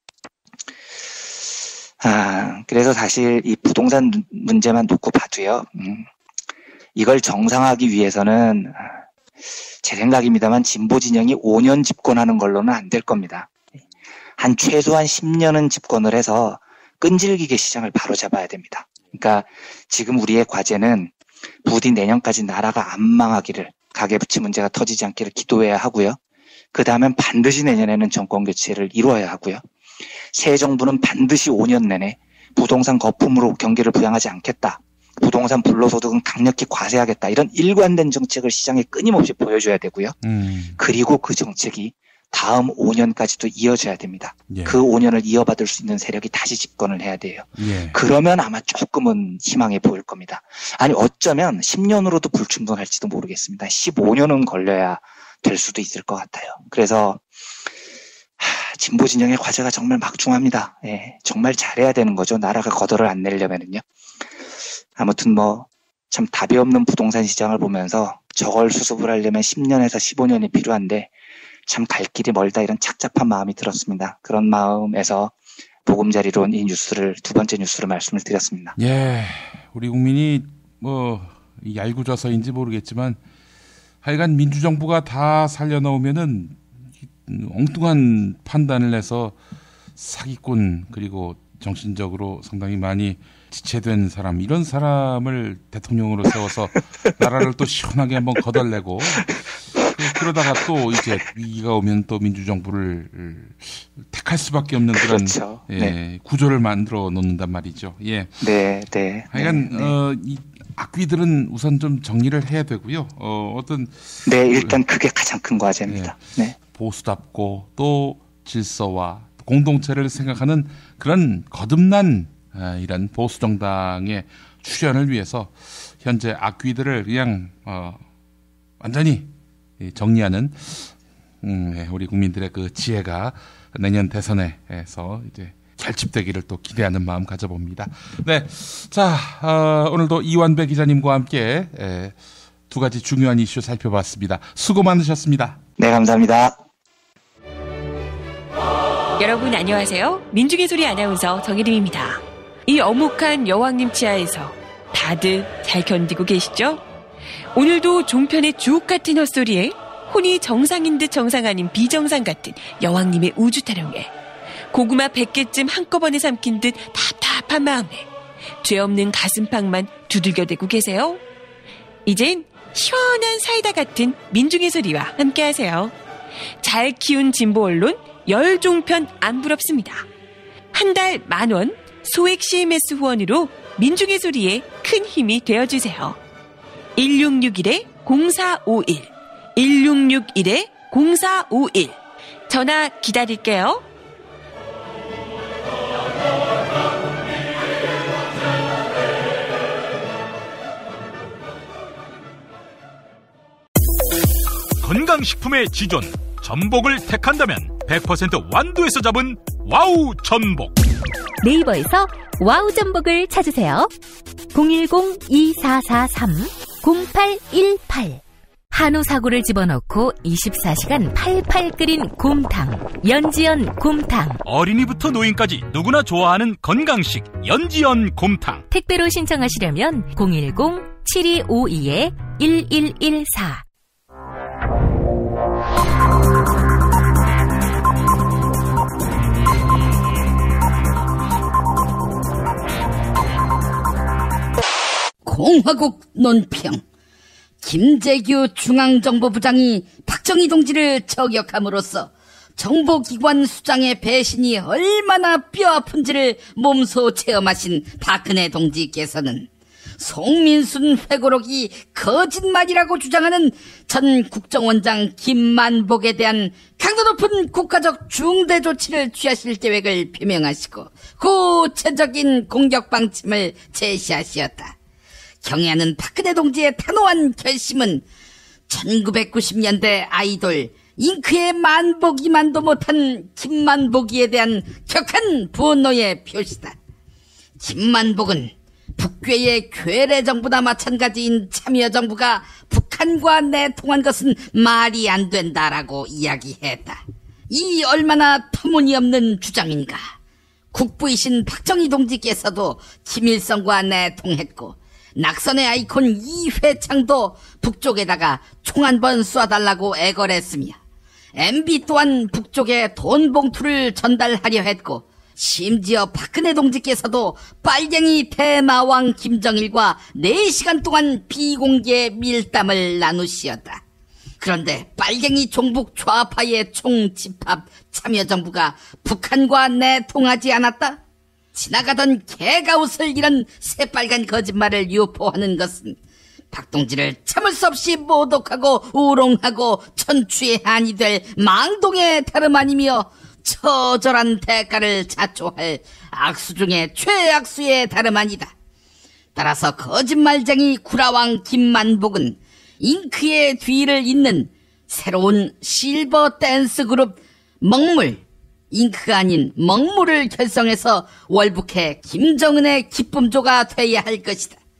아, 그래서 사실 이 부동산 문제만 놓고 봐도요. 음, 이걸 정상화하기 위해서는 제 생각입니다만 진보 진영이 오 년 집권하는 걸로는 안 될 겁니다. 한 최소한 십 년은 집권을 해서 끈질기게 시장을 바로잡아야 됩니다. 그러니까 지금 우리의 과제는 부디 내년까지 나라가 안 망하기를, 가계부채 문제가 터지지 않기를 기도해야 하고요. 그 다음엔 반드시 내년에는 정권 교체를 이루어야 하고요. 새 정부는 반드시 오 년 내내 부동산 거품으로 경기를 부양하지 않겠다. 부동산 불로소득은 강력히 과세하겠다. 이런 일관된 정책을 시장에 끊임없이 보여줘야 되고요. 음. 그리고 그 정책이 다음 오 년까지도 이어져야 됩니다. 예. 그 오 년을 이어받을 수 있는 세력이 다시 집권을 해야 돼요. 예. 그러면 아마 조금은 희망해 보일 겁니다. 아니 어쩌면 십 년으로도 불충분할지도 모르겠습니다. 십오 년은 걸려야 될 수도 있을 것 같아요. 그래서 하, 진보 진영의 과제가 정말 막중합니다. 예, 정말 잘해야 되는 거죠. 나라가 거덜을 안 내려면은요. 아무튼 뭐 참 답이 없는 부동산 시장을 보면서 저걸 수습을 하려면 십 년에서 십오 년이 필요한데 참 갈 길이 멀다 이런 착잡한 마음이 들었습니다. 그런 마음에서 보금자리론 이 뉴스를 두 번째 뉴스로 말씀을 드렸습니다. 예, 우리 국민이 뭐 얄궂어서인지 모르겠지만 하여간 민주정부가 다 살려놓으면은 엉뚱한 판단을 해서 사기꾼 그리고 정신적으로 상당히 많이 지체된 사람 이런 사람을 대통령으로 세워서 나라를 또 시원하게 한번 거덜내고 그러다가 또 이제 위기가 오면 또 민주정부를 택할 수밖에 없는 그런 그렇죠. 예, 네. 구조를 만들어 놓는단 말이죠. 예. 네, 네. 하여간 네, 네. 어, 이 악귀들은 우선 좀 정리를 해야 되고요. 어, 어떤 네, 일단 그게 가장 큰 과제입니다. 예, 네. 보수답고 또 질서와 공동체를 생각하는 그런 거듭난 아, 이런 보수 정당의 출현을 위해서 현재 악귀들을 그냥 어, 완전히 정리하는 음, 네, 우리 국민들의 그 지혜가 내년 대선에서 이제 결집되기를 또 기대하는 마음 가져봅니다. 네, 자 어, 오늘도 이완배 기자님과 함께 에, 두 가지 중요한 이슈 살펴봤습니다. 수고 많으셨습니다. 네, 감사합니다. 여러분 안녕하세요. 민중의 소리 아나운서 정혜림입니다. 이 어묵한 여왕님 치하에서 다들 잘 견디고 계시죠? 오늘도 종편의 주옥 같은 헛소리에 혼이 정상인 듯 정상 아닌 비정상 같은 여왕님의 우주 타령에 고구마 백 개쯤 한꺼번에 삼킨 듯 답답한 마음에 죄 없는 가슴팍만 두들겨대고 계세요. 이젠 시원한 사이다 같은 민중의 소리와 함께하세요. 잘 키운 진보 언론 열종편 안 부럽습니다. 한 달 만 원 소액 씨엠에스 후원으로 민중의 소리에 큰 힘이 되어주세요. 일육육일 공사오일 일육육일 공사오일 전화 기다릴게요. 건강식품의 지존 전복을 택한다면 백 퍼센트 완도에서 잡은 와우 전복. 네이버에서 와우 전복을 찾으세요. 공일공 이사사삼 공팔일팔 한우 사고를 집어넣고 이십사 시간 팔팔 끓인 곰탕 연지연 곰탕. 어린이부터 노인까지 누구나 좋아하는 건강식 연지연 곰탕. 택배로 신청하시려면 공일공 칠이오이 일일일사. 공화국 논평. 김재규 중앙정보부장이 박정희 동지를 저격함으로써 정보기관 수장의 배신이 얼마나 뼈아픈지를 몸소 체험하신 박근혜 동지께서는 송민순 회고록이 거짓말이라고 주장하는 전 국정원장 김만복에 대한 강도 높은 국가적 중대 조치를 취하실 계획을 표명하시고 구체적인 공격 방침을 제시하시었다. 경애하는 박근혜 동지의 단호한 결심은 천구백구십 년대 아이돌 잉크의 만보기만도 못한 김만보기에 대한 격한 분노의 표시다. 김만복은 북괴의 괴뢰정부나 마찬가지인 참여정부가 북한과 내통한 것은 말이 안 된다라고 이야기했다. 이 얼마나 터무니없는 주장인가. 국부이신 박정희 동지께서도 김일성과 내통했고 낙선의 아이콘 이회창도 북쪽에다가 총 한 번 쏴달라고 애걸했으며 엠비 또한 북쪽에 돈 봉투를 전달하려 했고 심지어 박근혜 동지께서도 빨갱이 대마왕 김정일과 네 시간 동안 비공개 밀담을 나누시었다. 그런데 빨갱이 종북 좌파의 총집합 참여정부가 북한과 내통하지 않았다? 지나가던 개가 웃을 이런 새빨간 거짓말을 유포하는 것은 박동지를 참을 수 없이 모독하고 우롱하고 천추의 한이 될 망동의 다름 아니며 처절한 대가를 자초할 악수 중에 최악수의 다름 아니다. 따라서 거짓말쟁이 구라왕 김만복은 잉크의 뒤를 잇는 새로운 실버 댄스 그룹 먹물, 잉크가 아닌 먹물을 결성해서 월북해 김정은의 기쁨조가 돼야 할 것이다.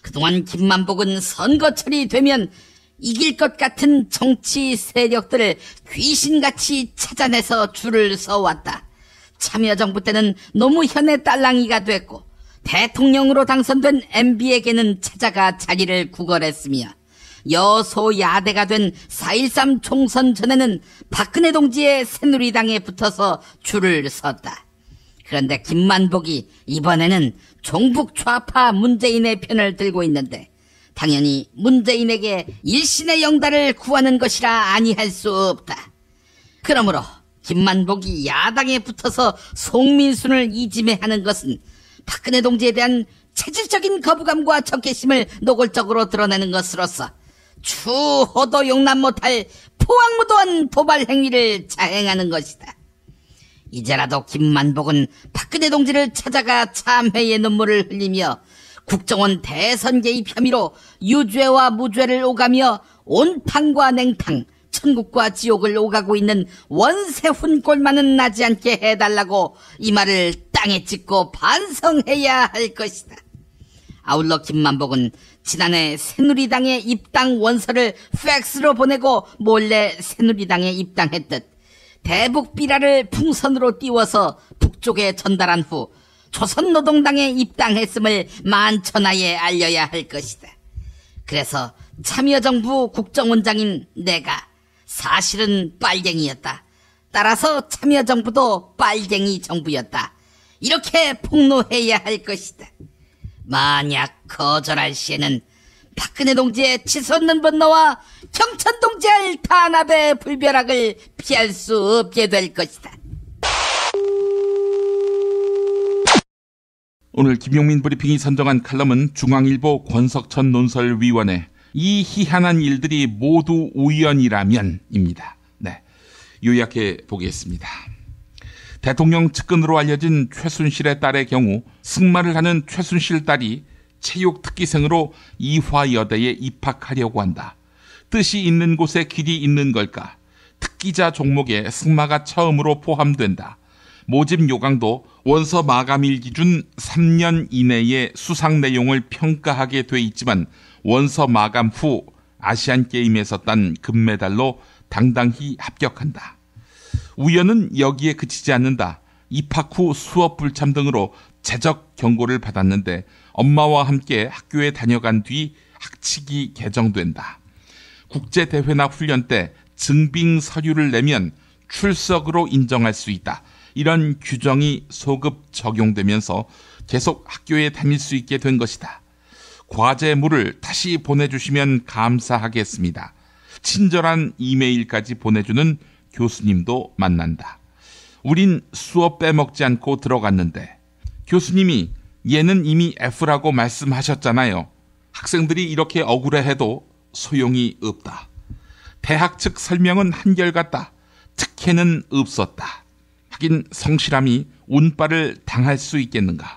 그동안 김만복은 선거철이 되면 이길 것 같은 정치 세력들을 귀신같이 찾아내서 줄을 서왔다. 참여정부 때는 노무현의 딸랑이가 됐고 대통령으로 당선된 엠비에게는 찾아가 자리를 구걸했으며 여소야대가 된 사 일삼 총선 전에는 박근혜 동지의 새누리당에 붙어서 줄을 섰다. 그런데 김만복이 이번에는 종북 좌파 문재인의 편을 들고 있는데 당연히 문재인에게 일신의 영달을 구하는 것이라 아니할 수 없다. 그러므로 김만복이 야당에 붙어서 송민순을 이지매하는 것은 박근혜 동지에 대한 체질적인 거부감과 적개심을 노골적으로 드러내는 것으로서 추호도 용납 못할 포악무도한 도발 행위를 자행하는 것이다. 이제라도 김만복은 박근혜 동지를 찾아가 참회의 눈물을 흘리며 국정원 대선 개입 혐의로 유죄와 무죄를 오가며 온탕과 냉탕, 천국과 지옥을 오가고 있는 원세훈 꼴만은 나지 않게 해달라고 이 말을 땅에 찍고 반성해야 할 것이다. 아울러 김만복은 지난해 새누리당에 입당 원서를 팩스로 보내고 몰래 새누리당에 입당했듯 대북 비라를 풍선으로 띄워서 북쪽에 전달한 후 조선노동당에 입당했음을 만천하에 알려야 할 것이다. 그래서 참여정부 국정원장인 내가 사실은 빨갱이였다. 따라서 참여정부도 빨갱이 정부였다. 이렇게 폭로해야 할 것이다. 만약 거절할 시에는 박근혜 동지의 치솟는 분노와 경천 동지의 탄압의 불벼락을 피할 수 없게 될 것이다. 오늘 김용민 브리핑이 선정한 칼럼은 중앙일보 권석천 논설위원회 이 희한한 일들이 모두 우연이라면입니다. 네, 요약해 보겠습니다. 대통령 측근으로 알려진 최순실의 딸의 경우 승마를 하는 최순실 딸이 체육 특기생으로 이화여대에 입학하려고 한다. 뜻이 있는 곳에 길이 있는 걸까? 특기자 종목에 승마가 처음으로 포함된다. 모집 요강도 원서 마감일 기준 삼 년 이내에 수상 내용을 평가하게 돼 있지만 원서 마감 후 아시안게임에서 딴 금메달로 당당히 합격한다. 우연은 여기에 그치지 않는다. 입학 후 수업 불참 등으로 재적 경고를 받았는데 엄마와 함께 학교에 다녀간 뒤 학칙이 개정된다. 국제대회나 훈련 때 증빙 서류를 내면 출석으로 인정할 수 있다. 이런 규정이 소급 적용되면서 계속 학교에 다닐 수 있게 된 것이다. 과제물을 다시 보내주시면 감사하겠습니다. 친절한 이메일까지 보내주는 교수님도 만난다. 우린 수업 빼먹지 않고 들어갔는데 교수님이 얘는 이미 F라고 말씀하셨잖아요. 학생들이 이렇게 억울해해도 소용이 없다. 대학 측 설명은 한결같다. 특혜는 없었다. 하긴 성실함이 운빨을 당할 수 있겠는가.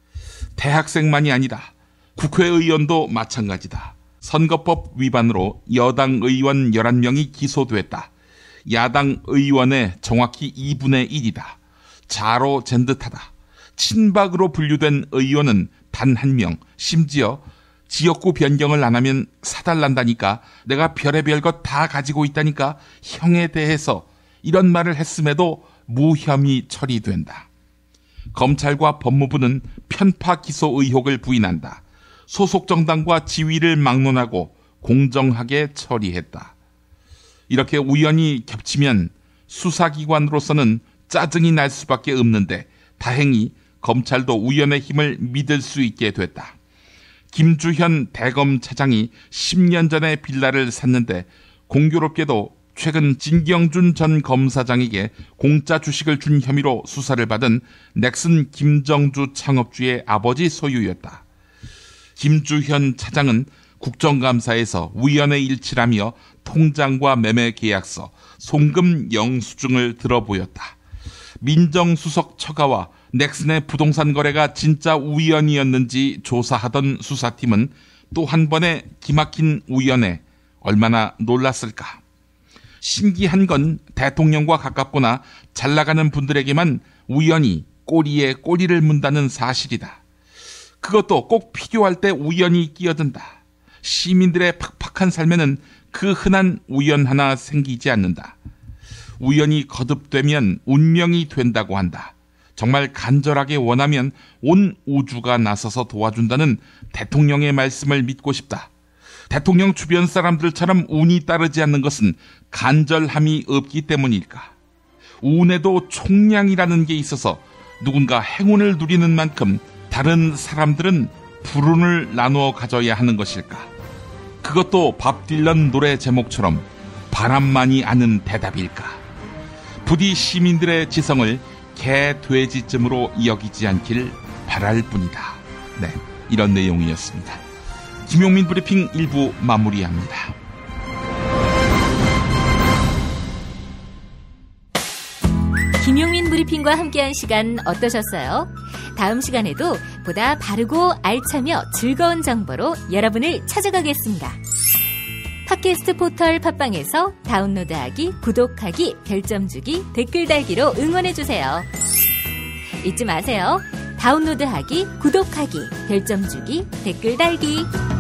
대학생만이 아니라 국회의원도 마찬가지다. 선거법 위반으로 여당 의원 열한 명이 기소됐다. 야당 의원의 정확히 이분의 일이다. 자로 잰 듯하다. 친박으로 분류된 의원은 단 한 명, 심지어 지역구 변경을 안 하면 사달난다니까, 내가 별의별 것 다 가지고 있다니까 형에 대해서 이런 말을 했음에도 무혐의 처리된다. 검찰과 법무부는 편파 기소 의혹을 부인한다. 소속 정당과 지위를 막론하고 공정하게 처리했다. 이렇게 우연히 겹치면 수사기관으로서는 짜증이 날 수밖에 없는데 다행히 검찰도 우연의 힘을 믿을 수 있게 됐다. 김주현 대검차장이 십 년 전에 빌라를 샀는데 공교롭게도 최근 진경준 전 검사장에게 공짜 주식을 준 혐의로 수사를 받은 넥슨 김정주 창업주의 아버지 소유였다. 김주현 차장은 국정감사에서 우연의 일치라며 통장과 매매 계약서, 송금 영수증을 들어보였다. 민정수석 처가와 넥슨의 부동산 거래가 진짜 우연이었는지 조사하던 수사팀은 또 한 번의 기막힌 우연에 얼마나 놀랐을까. 신기한 건 대통령과 가깝거나 잘 나가는 분들에게만 우연히 꼬리에 꼬리를 문다는 사실이다. 그것도 꼭 필요할 때 우연히 끼어든다. 시민들의 팍팍한 삶에는 그 흔한 우연 하나 생기지 않는다. 우연이 거듭되면 운명이 된다고 한다. 정말 간절하게 원하면 온 우주가 나서서 도와준다는 대통령의 말씀을 믿고 싶다. 대통령 주변 사람들처럼 운이 따르지 않는 것은 간절함이 없기 때문일까? 운에도 총량이라는 게 있어서 누군가 행운을 누리는 만큼 다른 사람들은 불운을 나누어 가져야 하는 것일까? 그것도 밥 딜런 노래 제목처럼 바람만이 아는 대답일까? 부디 시민들의 지성을 개, 돼지쯤으로 여기지 않길 바랄 뿐이다. 네, 이런 내용이었습니다. 김용민 브리핑 일 부 마무리합니다. 김용민 브리핑과 함께한 시간 어떠셨어요? 다음 시간에도 보다 바르고 알차며 즐거운 정보로 여러분을 찾아가겠습니다. 팟캐스트 포털 팟빵에서 다운로드하기, 구독하기, 별점 주기, 댓글 달기로 응원해주세요. 잊지 마세요. 다운로드하기, 구독하기, 별점 주기, 댓글 달기.